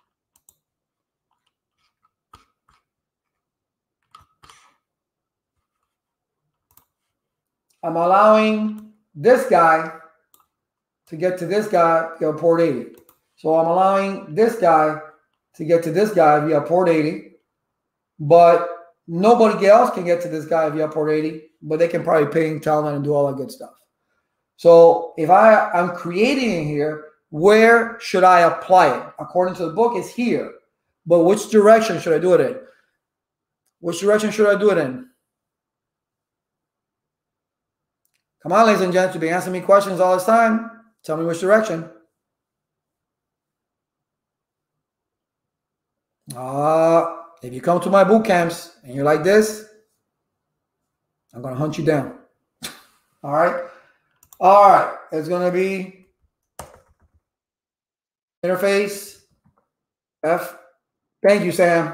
I'm allowing this guy to get to this guy via port 80. So I'm allowing this guy to get to this guy via port 80, but nobody else can get to this guy via port 80, but they can probably ping, Telnet, and do all that good stuff. So if I'm creating it here, where should I apply it? According to the book, it's here. but which direction should I do it in? Which direction should I do it in? Come on, ladies and gents, you've been answering me questions all this time. Tell me which direction. If you come to my boot camps and you're like this, I'm going to hunt you down. All right. All right. It's going to be interface F. Thank you, Sam.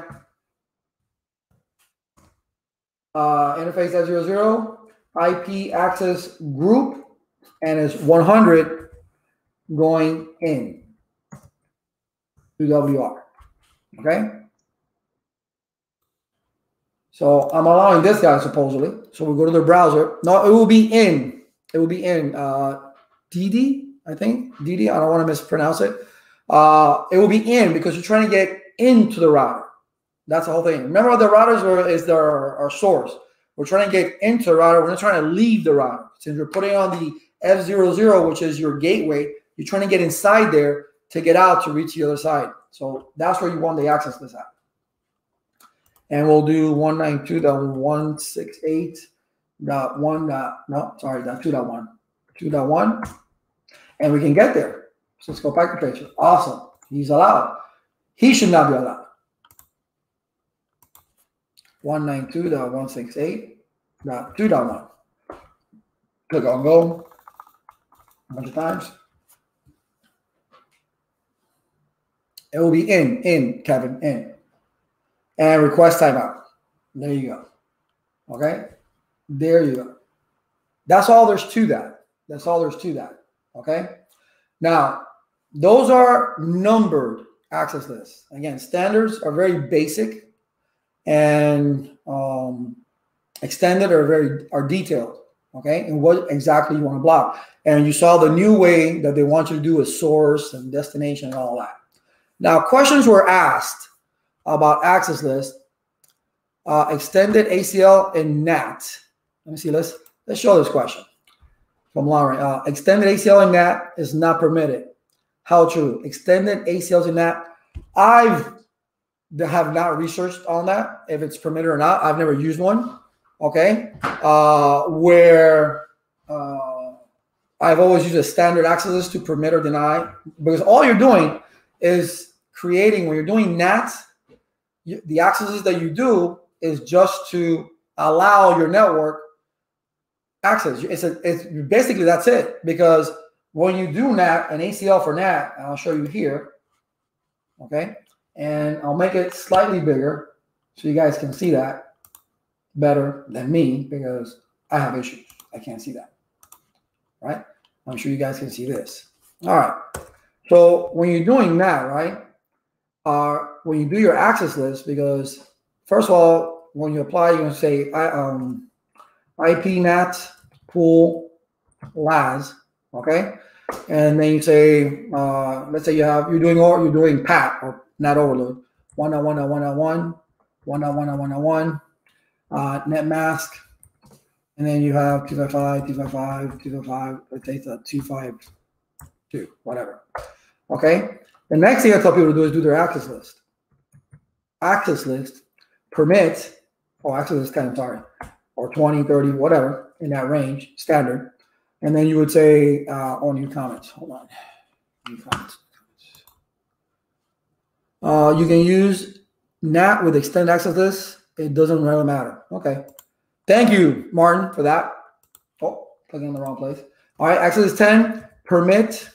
Interface F00, IP access group, and it's 100 going in to WR. Okay. So I'm allowing this guy supposedly. So we go to the browser. No, it will be in. It will be in DD, I think. DD. I don't want to mispronounce it. It will be in because you're trying to get into the router. That's the whole thing. Remember, the routers is our source. We're trying to get into the router. We're not trying to leave the router. Since you're putting on the F00, which is your gateway, you're trying to get inside there to get out to reach the other side. So that's where you want the access list at. And we'll do 192.168.1. 2.1. And we can get there. So let's go back to picture. Awesome. He's allowed. He should not be allowed. 192.168.2.1. Click on go a bunch of times. It will be in, Kevin, in. And request timeout. There you go. Okay? There you go. That's all there's to that. That's all there's to that. Okay? Now, those are numbered access lists. Again, standards are very basic, and extended are detailed. Okay? And what exactly you want to block. And you saw the new way that they want you to do a source and destination and all that. Now, questions were asked about access list, extended ACL and NAT. Let me see. Let's show this question from Lauren. Extended ACL and NAT is not permitted. How true? Extended ACLs and NAT. I have not researched on that if it's permitted or not. I've never used one. Okay, where I've always used a standard access list to permit or deny, because all you're doing is creating, when you're doing NAT, the accesses that you do is just to allow your network access. It's basically that's it. Because when you do NAT, an ACL for NAT, and I'll show you here, okay, and I'll make it slightly bigger so you guys can see that better than me, because I have issues. I can't see that, right? I'm sure you guys can see this. All right. So when you're doing that, right, when you do your access list, because first of all, when you apply, you're going to say IP NAT pool LAS, okay, and then you say, let's say you're doing PAT or NAT overload 1.1.1.1, 1.1.1.1, net mask, and then you have 255, 255, 255. Let's say it's a 252, whatever. Okay. The next thing I tell people to do is do their access list. Access list permit, access list 10, sorry, or 20, 30, whatever, in that range, standard. And then you would say, new comments. Hold on. New comments. You can use NAT with extended access list. It doesn't really matter. Okay. Thank you, Martin, for that. Oh, clicking in the wrong place. All right. Access list 10, permit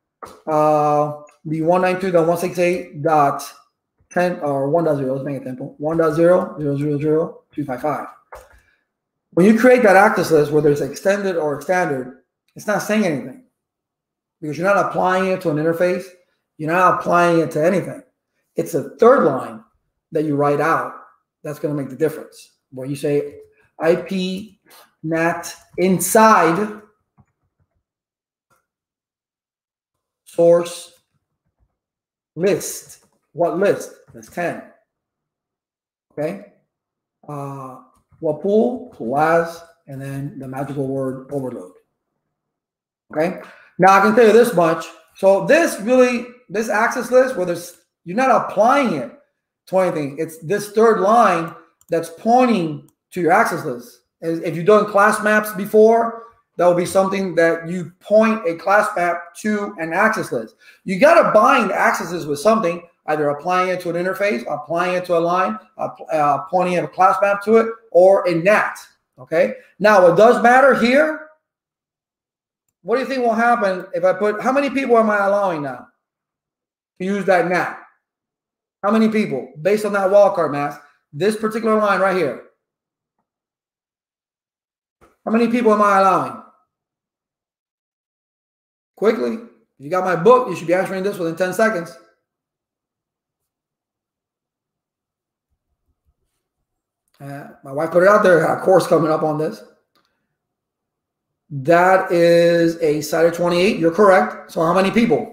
the 192.168.10 or 1.0, let's make it simple. 1.0.0.0.255. When you create that access list, whether it's extended or standard, it's not saying anything, because you're not applying it to an interface. You're not applying it to anything. It's a third line that you write out that's going to make the difference, where you say IP NAT inside source list. What list? That's 10. Okay. What pool? LAS, and then the magical word overload. Okay. Now I can tell you this much. So this access list, whether you're not applying it 20 things. It's this third line that's pointing to your access list. If you've done class maps before, that will be something that you point a class map to an access list. You got to bind accesses with something, either applying it to an interface, applying it to a line, pointing a class map to it, or a NAT. Okay. Now, what does matter here? What do you think will happen if I put, how many people am I allowing now to use that NAT? How many people based on that wildcard mask? This particular line right here. How many people am I allowing? Quickly. If you got my book, you should be answering this within 10 seconds. My wife put it out there. I got a course coming up on this. That is a side of 28. You're correct. So how many people?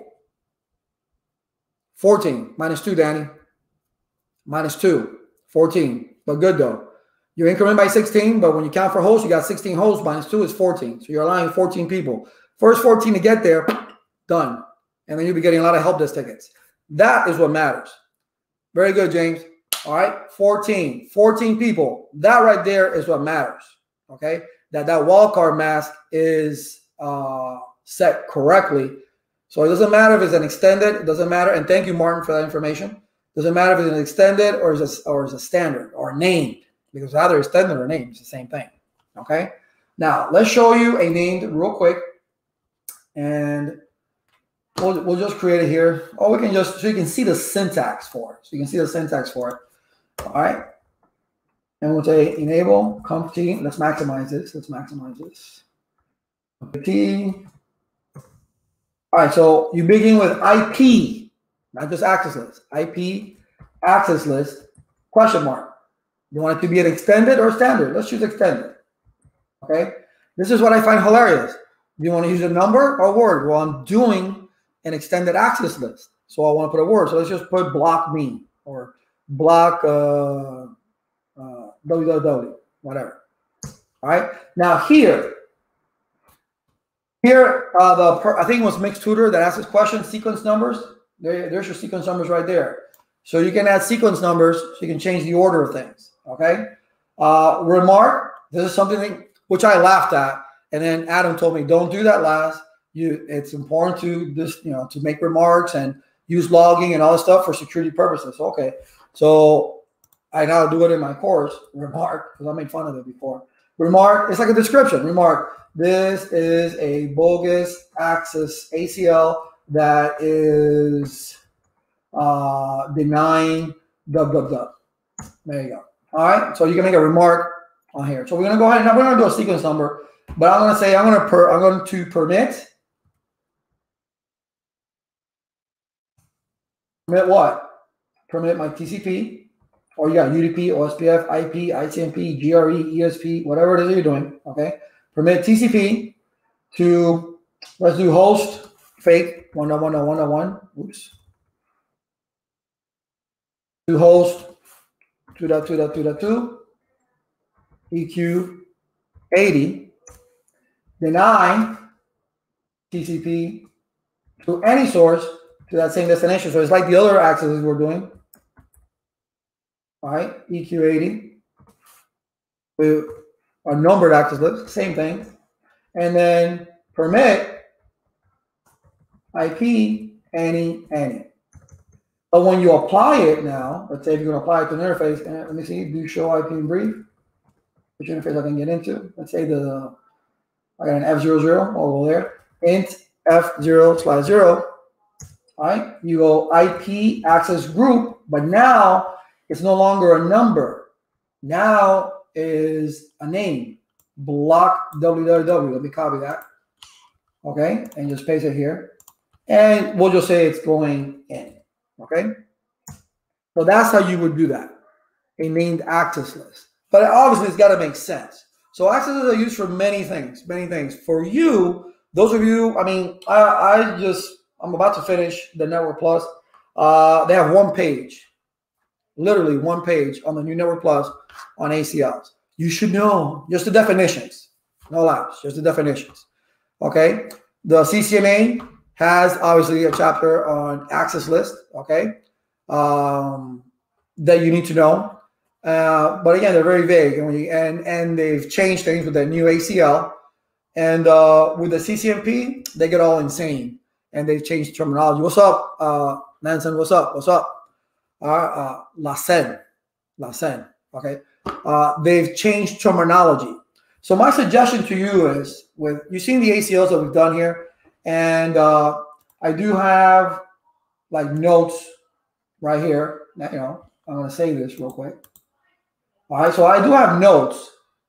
14. Minus 2, Danny. Minus 2. 14. But good, though. You increment by 16, but when you count for hosts, you got 16 hosts. Minus 2 is 14. So you're allowing 14 people. First 14 to get there, done. And then you'll be getting a lot of help desk tickets. That is what matters. Very good, James. All right, 14 people. That right there is what matters. Okay, that wildcard mask is set correctly. So it doesn't matter if it's an extended. It doesn't matter. And thank you, Martin, for that information. Doesn't matter if it's an extended or is a standard or named, because either extended or named is the same thing. Okay. Now let's show you a named real quick, and we'll just create it here. Or we can just so you can see the syntax for it. So you can see the syntax for it. All right. And we'll say enable CompT. Let's maximize this. Let's maximize this. T. All right. So you begin with IP, not just access list. IP access list, question mark. You want it to be an extended or standard? Let's choose extended. Okay. This is what I find hilarious. Do you want to use a number or a word? Well, I'm doing an extended access list. So I want to put a word. So let's just put block me or block www, whatever. All right. Now here, I think it was Mixed Tutor that asked this question, sequence numbers. There's your sequence numbers right there. So you can add sequence numbers so you can change the order of things. Okay. Remark. This is something which I laughed at. And then Adam told me, don't do that last. It's important to make remarks and use logging and all this stuff for security purposes. Okay. So I now do it in my course, remark, because I made fun of it before. Remark, it's like a description. Remark, this is a bogus access ACL that is denying blah, blah, blah. There you go. All right. So you can make a remark on here. So we're going to go ahead and we're going to do a sequence number, but I'm going to say I'm going to permit what? Permit my TCP, or you got UDP, OSPF, IP, ICMP, GRE, ESP, whatever it is you're doing. Okay. Permit TCP to, let's do host fake 1.1.1.1. Oops. To host 2.2.2.2 EQ 80. Deny TCP to any source to that same destination. So it's like the other accesses we're doing. All right, EQ80 with a numbered access list, same thing. And then permit IP any. But when you apply it now, let's say if you're going to apply it to an interface, and let me see, do show IP in brief, which interface I can get into. Let's say I got an F00 over there, int F0/0. All right, you go IP access group, but now it's no longer a number. Now is a name. Block www. Let me copy that. Okay, and just paste it here. And we'll just say it's going in. Okay. So that's how you would do that. A named access list. But obviously it's got to make sense. So accesses are used for many things. For you, those of you, I mean, I'm about to finish the Network Plus. They have one page. Literally one page on the new Network Plus on ACLs. You should know just the definitions. No labs, just the definitions. Okay. The CCNA has obviously a chapter on access list. Okay. that you need to know. But again, they're very vague, and they've changed things with the new ACL, and with the CCNP, they get all insane, and they've changed terminology. What's up, Nansen? What's up? What's up? Lassen. Okay. They've changed terminology. So my suggestion to you is, you've seen the ACLs that we've done here, and I do have like notes right here. I'm going to say this real quick. All right, so I do have notes.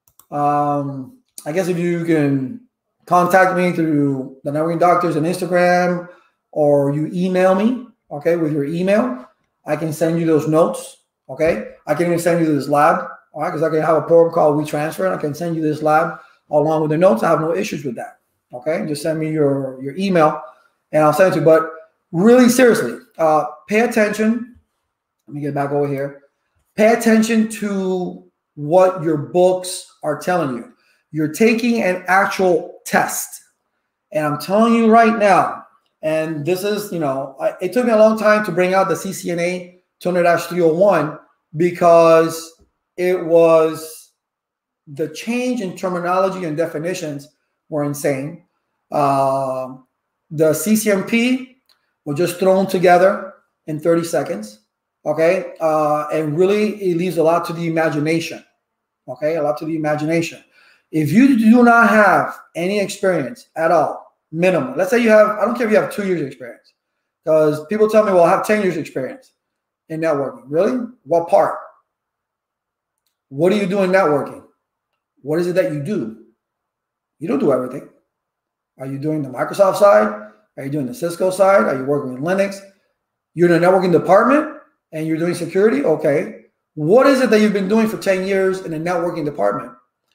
I guess if you can contact me through the Networking Doctors on Instagram, or you email me, okay, with your email, I can send you those notes, okay? I can even send you this lab, all right, because I can have a program called WeTransfer, and I can send you this lab along with the notes. I have no issues with that, okay? Just send me your email, and I'll send it to you. But really, seriously, pay attention. Let me get back over here. Pay attention to what your books are telling you. You're taking an actual test. And I'm telling you right now, and this is, it took me a long time to bring out the CCNA 200-301 because it was the change in terminology and definitions were insane. The CCNP was just thrown together in 30 seconds. Okay, and really it leaves a lot to the imagination. Okay, a lot to the imagination. If you do not have any experience at all, minimum, let's say you have, I don't care if you have 2 years experience, because people tell me, well, I have 10 years experience in networking. Really? What part? What do you do in networking? What is it that you do? You don't do everything. Are you doing the Microsoft side? Are you doing the Cisco side? Are you working with Linux? You're in a networking department and you're doing security? Okay. What is it that you've been doing for 10 years in a networking department?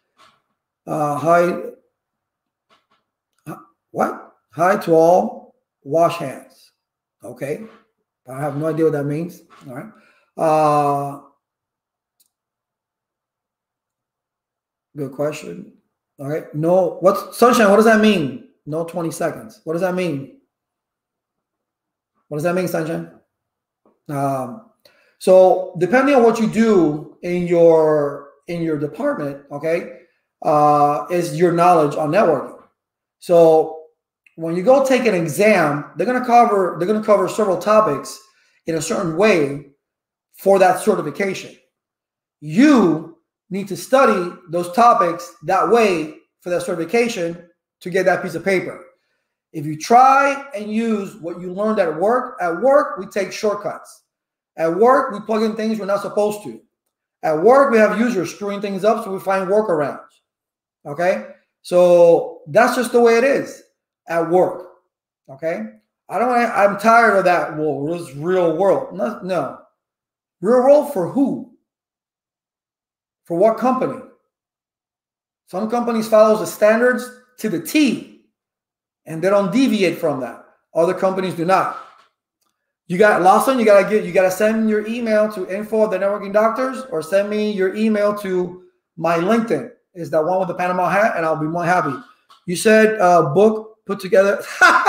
Hi to all, wash hands. Okay. I have no idea what that means. All right. Good question. All right. No, Sunshine, what does that mean? No 20 seconds. What does that mean? What does that mean, Sunshine? So depending on what you do in your department, okay, is your knowledge on networking. So when you go take an exam, they're gonna cover several topics in a certain way for that certification. You need to study those topics that way for that certification to get that piece of paper. If you try and use what you learned at work we take shortcuts. At work, we plug in things we're not supposed to. At work, we have users screwing things up, so we find workarounds. Okay? So that's just the way it is at work. Okay? I'm tired of that this real world. No. Real world for who? For what company? Some companies follow the standards to the T, and they don't deviate from that. Other companies do not. You got Lawson, you gotta send your email to info@thenetworking doctors, or send me your email to my LinkedIn. Is that one with the Panama hat? And I'll be more happy. You said book put together.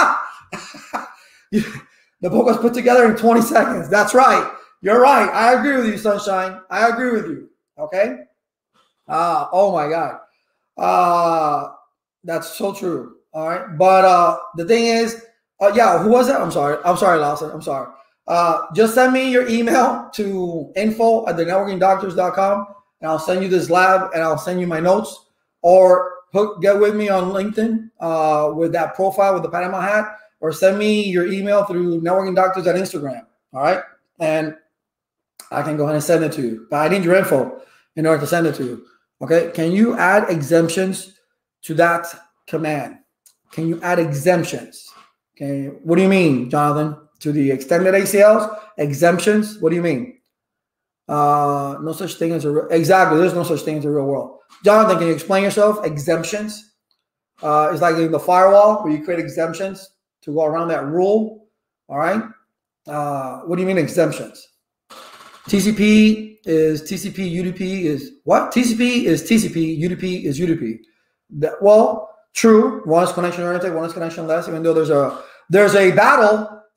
The book was put together in 20 seconds. That's right. You're right. I agree with you, Sunshine. I agree with you. Okay. Oh my God. That's so true. All right. But the thing is, yeah, who was that? I'm sorry, Lawson. I'm sorry. Just send me your email to info@thenetworkingdoctors.com, and I'll send you this lab, and I'll send you my notes. Or get with me on LinkedIn with that profile with the Panama hat, or send me your email through Networking Doctors at Instagram. All right, and I can go ahead and send it to you. But I need your info in order to send it to you. Okay? Can you add exemptions to that command? Can you add exemptions? Okay, what do you mean, Jonathan? To the extended ACLs, exemptions? What do you mean? No such thing as exactly. There's no such thing as a real world. Jonathan, can you explain yourself? Exemptions? It's like in the firewall where you create exemptions to go around that rule. All right. What do you mean exemptions? TCP is TCP. UDP is what? TCP is TCP. UDP is UDP. Well, true. One is connection oriented. One is connection less. Even though there's a battle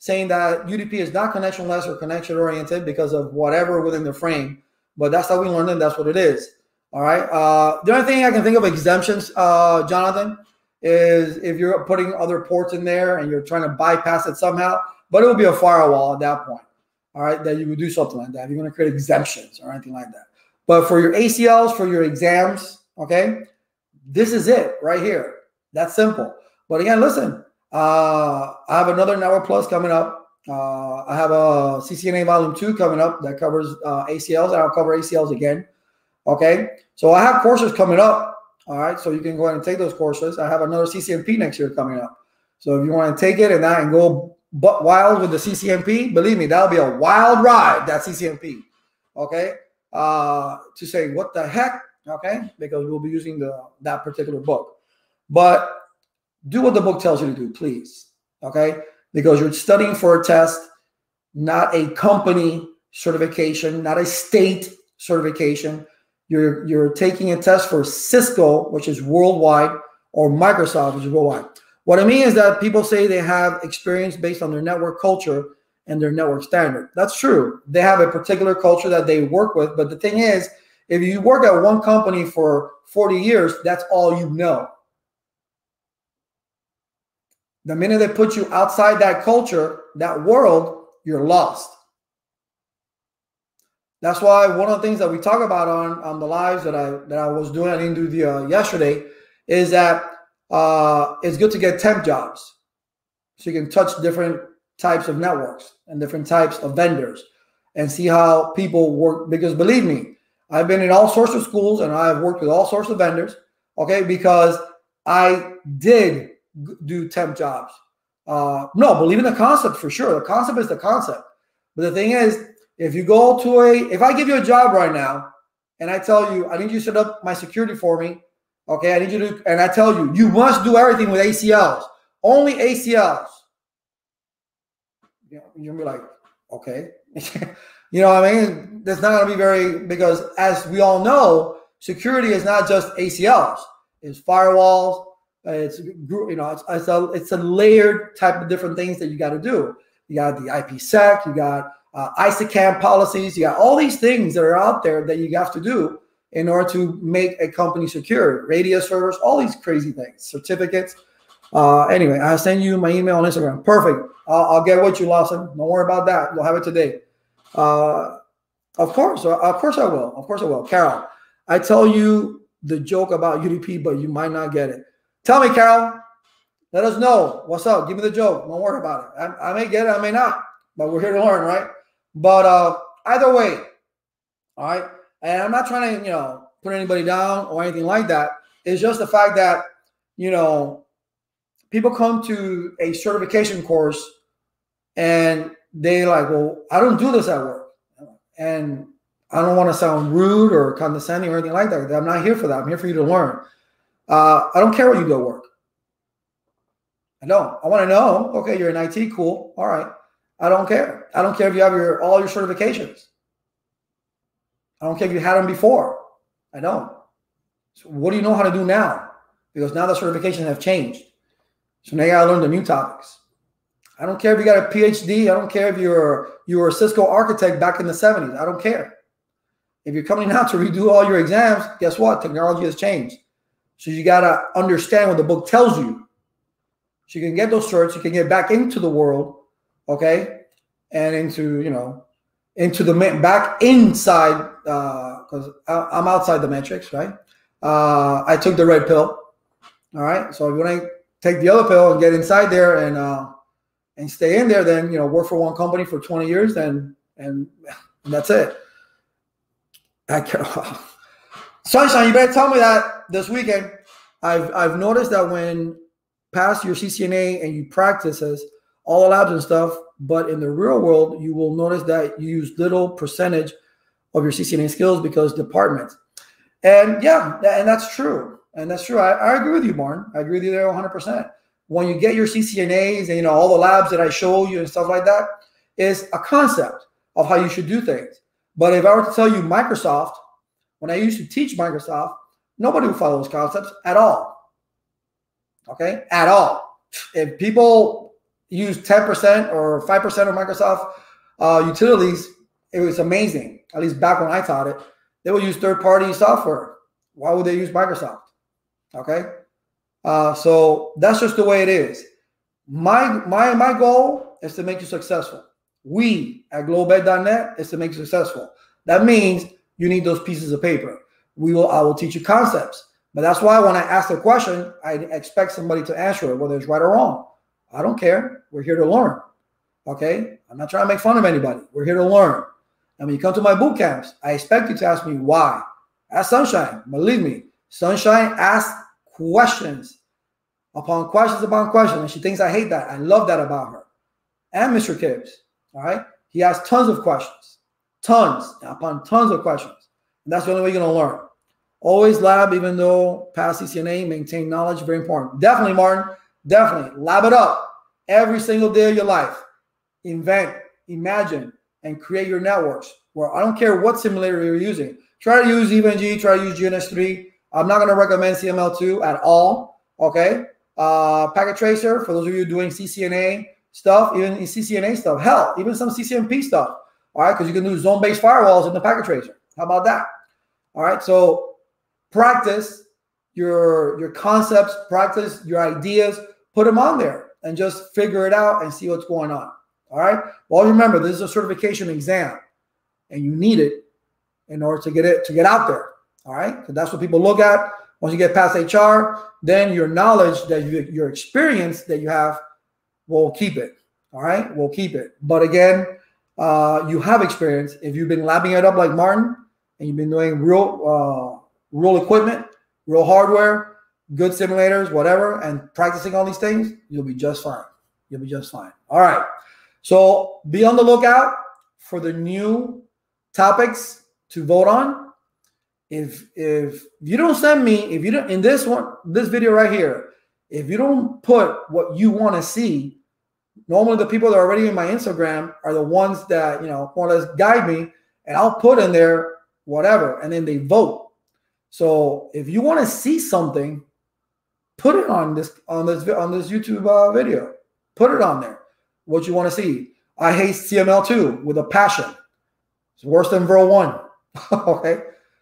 saying that UDP is not connectionless or connection oriented because of whatever within the frame, but that's how we learned it. That's what it is. All right. The only thing I can think of exemptions, Jonathan, is if you're putting other ports in there and you're trying to bypass it somehow, but it would be a firewall at that point. All right, that you would do something like that. You're going to create exemptions or anything like that. But for your ACLs, for your exams, okay, this is it right here. That's simple. But again, listen, I have another Network Plus coming up. I have a CCNA Volume 2 coming up that covers ACLs, and I'll cover ACLs again. Okay, so I have courses coming up. All right, so you can go ahead and take those courses. I have another CCNP next year coming up. So if you want to take it and go butt wild with the CCNP, believe me, that'll be a wild ride, that CCNP. Okay, to say what the heck, okay, because we'll be using that particular book. But do what the book tells you to do, please, okay, because you're studying for a test, not a company certification, not a state certification. You're taking a test for Cisco, which is worldwide, or Microsoft, which is worldwide. What I mean is that people say they have experience based on their network culture and their network standard. That's true. They have a particular culture that they work with. But the thing is, if you work at one company for 40 years, that's all you know. The minute they put you outside that culture, that world, you're lost. That's why one of the things that we talk about on the lives that I was doing, I didn't do the yesterday, is that it's good to get temp jobs so you can touch different types of networks and different types of vendors and see how people work. Because believe me, I've been in all sorts of schools and I've worked with all sorts of vendors, okay, because I did do temp jobs. No, believe in the concept for sure. The concept is the concept. But the thing is, if you go to if I give you a job right now and I tell you, I need you to set up my security for me, okay, I need you to, and I tell you, you must do everything with ACLs, only ACLs. You're going to be like, okay. You know what I mean? That's not going to be very, because as we all know, security is not just ACLs. It's firewalls. It's, you know, it's a layered type of different things that you got to do. You got the IPsec, you got ISACAM policies, you got all these things that are out there that you have to do in order to make a company secure. Radio servers, all these crazy things, certificates. Anyway, I'll send you my email on Instagram. Perfect. I'll get with you, Lawson. Don't worry about that. You'll have it today. Of course I will. Of course I will. Carol, I tell you the joke about UDP, but you might not get it. Tell me, Carol. Let us know. What's up? Give me the joke. Don't worry about it. I may get it. I may not. But we're here to learn, right? But either way, all right? And I'm not trying to, you know, put anybody down or anything like that. It's just the fact that, you know, people come to a certification course and they like, well, I don't do this at work. And I don't want to sound rude or condescending or anything like that. I'm not here for that. I'm here for you to learn. I don't care what you do at work. I don't. I want to know, okay, you're in IT, cool. All right. I don't care. I don't care if you have all your certifications. I don't care if you had them before. I don't. So what do you know how to do now? Because now the certifications have changed. So now you got to learn the new topics. I don't care if you got a PhD. I don't care if you were a Cisco architect back in the 70s. I don't care. If you're coming out to redo all your exams, guess what? Technology has changed. So you got to understand what the book tells you. So you can get those certs. You can get back into the world. Okay, and into, you know, into the back inside, because I'm outside the matrix, right? I took the red pill. All right, so if you want to take the other pill and get inside there and stay in there, then, you know, work for one company for 20 years, and that's it. Sunshine, you better tell me that this weekend. I've noticed that when pass your CCNA and you practice all the labs and stuff, but in the real world, you will notice that you use little percentage of your CCNA skills because departments. And yeah, and that's true. And that's true. I agree with you, Martin. I agree with you there 100%. When you get your CCNAs and, you know, all the labs that I show you and stuff like that, is a concept of how you should do things. But if I were to tell you Microsoft, when I used to teach Microsoft, nobody would follow those concepts at all. Okay? At all. If people use 10% or 5% of Microsoft utilities, it was amazing. At least back when I taught it, they would use third-party software. Why would they use Microsoft? Okay, so that's just the way it is. My goal is to make you successful. We at GlowBed.net is to make you successful. That means you need those pieces of paper. I will teach you concepts. But that's why when I ask a question, I expect somebody to answer it, whether it's right or wrong. I don't care. We're here to learn. Okay? I'm not trying to make fun of anybody. We're here to learn. And when you come to my boot camps, I expect you to ask me why. Ask Sunshine. Believe me, Sunshine asks questions upon questions upon questions. And she thinks I hate that. I love that about her. And Mr. Kibbs. All right? He has tons of questions. Tons upon tons of questions. And that's the only way you're going to learn. Always lab, even though pass CCNA, maintain knowledge, very important. Definitely, Martin, definitely. Lab it up every single day of your life. Invent, imagine, and create your networks. Where I don't care what simulator you're using. Try to use EVE-NG, try to use GNS3. I'm not going to recommend CML2 at all, okay? Packet Tracer, for those of you doing CCNA stuff, even CCNA stuff, hell, even some CCNP stuff, all right? Because you can do zone-based firewalls in the Packet Tracer. How about that? All right, so practice your concepts, practice your ideas, put them on there and just figure it out and see what's going on. All right. Well, remember, this is a certification exam and you need it in order to get out there. All right. Because that's what people look at. Once you get past HR, then your knowledge your experience that you have will keep it. All right. We'll keep it. But again, you have experience. If you've been labbing it up like Martin and you've been doing real equipment, real hardware, good simulators, whatever, and practicing all these things, you'll be just fine. You'll be just fine. All right. So be on the lookout for the new topics to vote on. If you don't send me, if you don't, in this video right here, if you don't put what you want to see, normally the people that are already in my Instagram are the ones that, more or less guide me, and I'll put in there whatever, and then they vote. So if you want to see something, put it on this YouTube video. Put it on there. What you want to see. I hate CML2 with a passion. It's worse than Vrl 1. Okay.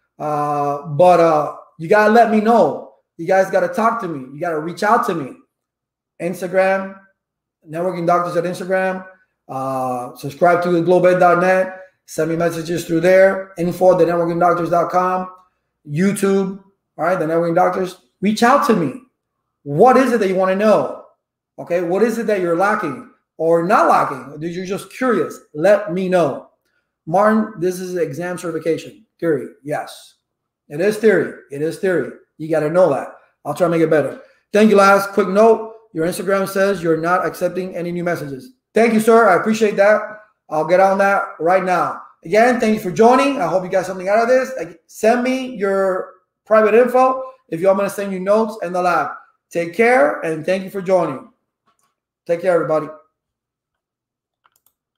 But you gotta let me know. You guys gotta talk to me. You gotta reach out to me. Instagram, Networking Doctors at Instagram. Subscribe to GlowBed.net. Send me messages through there. info@thenetworkingdoctors.com. YouTube, all right, the Networking Doctors. Reach out to me. What is it that you want to know? Okay, what is it that you're lacking or not lacking? You're just curious. Let me know. Martin, this is exam certification. Theory, yes. It is theory. It is theory. You got to know that. I'll try to make it better. Thank you, last quick note. Your Instagram says you're not accepting any new messages. Thank you, sir. I appreciate that. I'll get on that right now. Again, thank you for joining. I hope you got something out of this. Send me your private info if you want me to send you notes in the lab. Take care, and thank you for joining. Take care, everybody.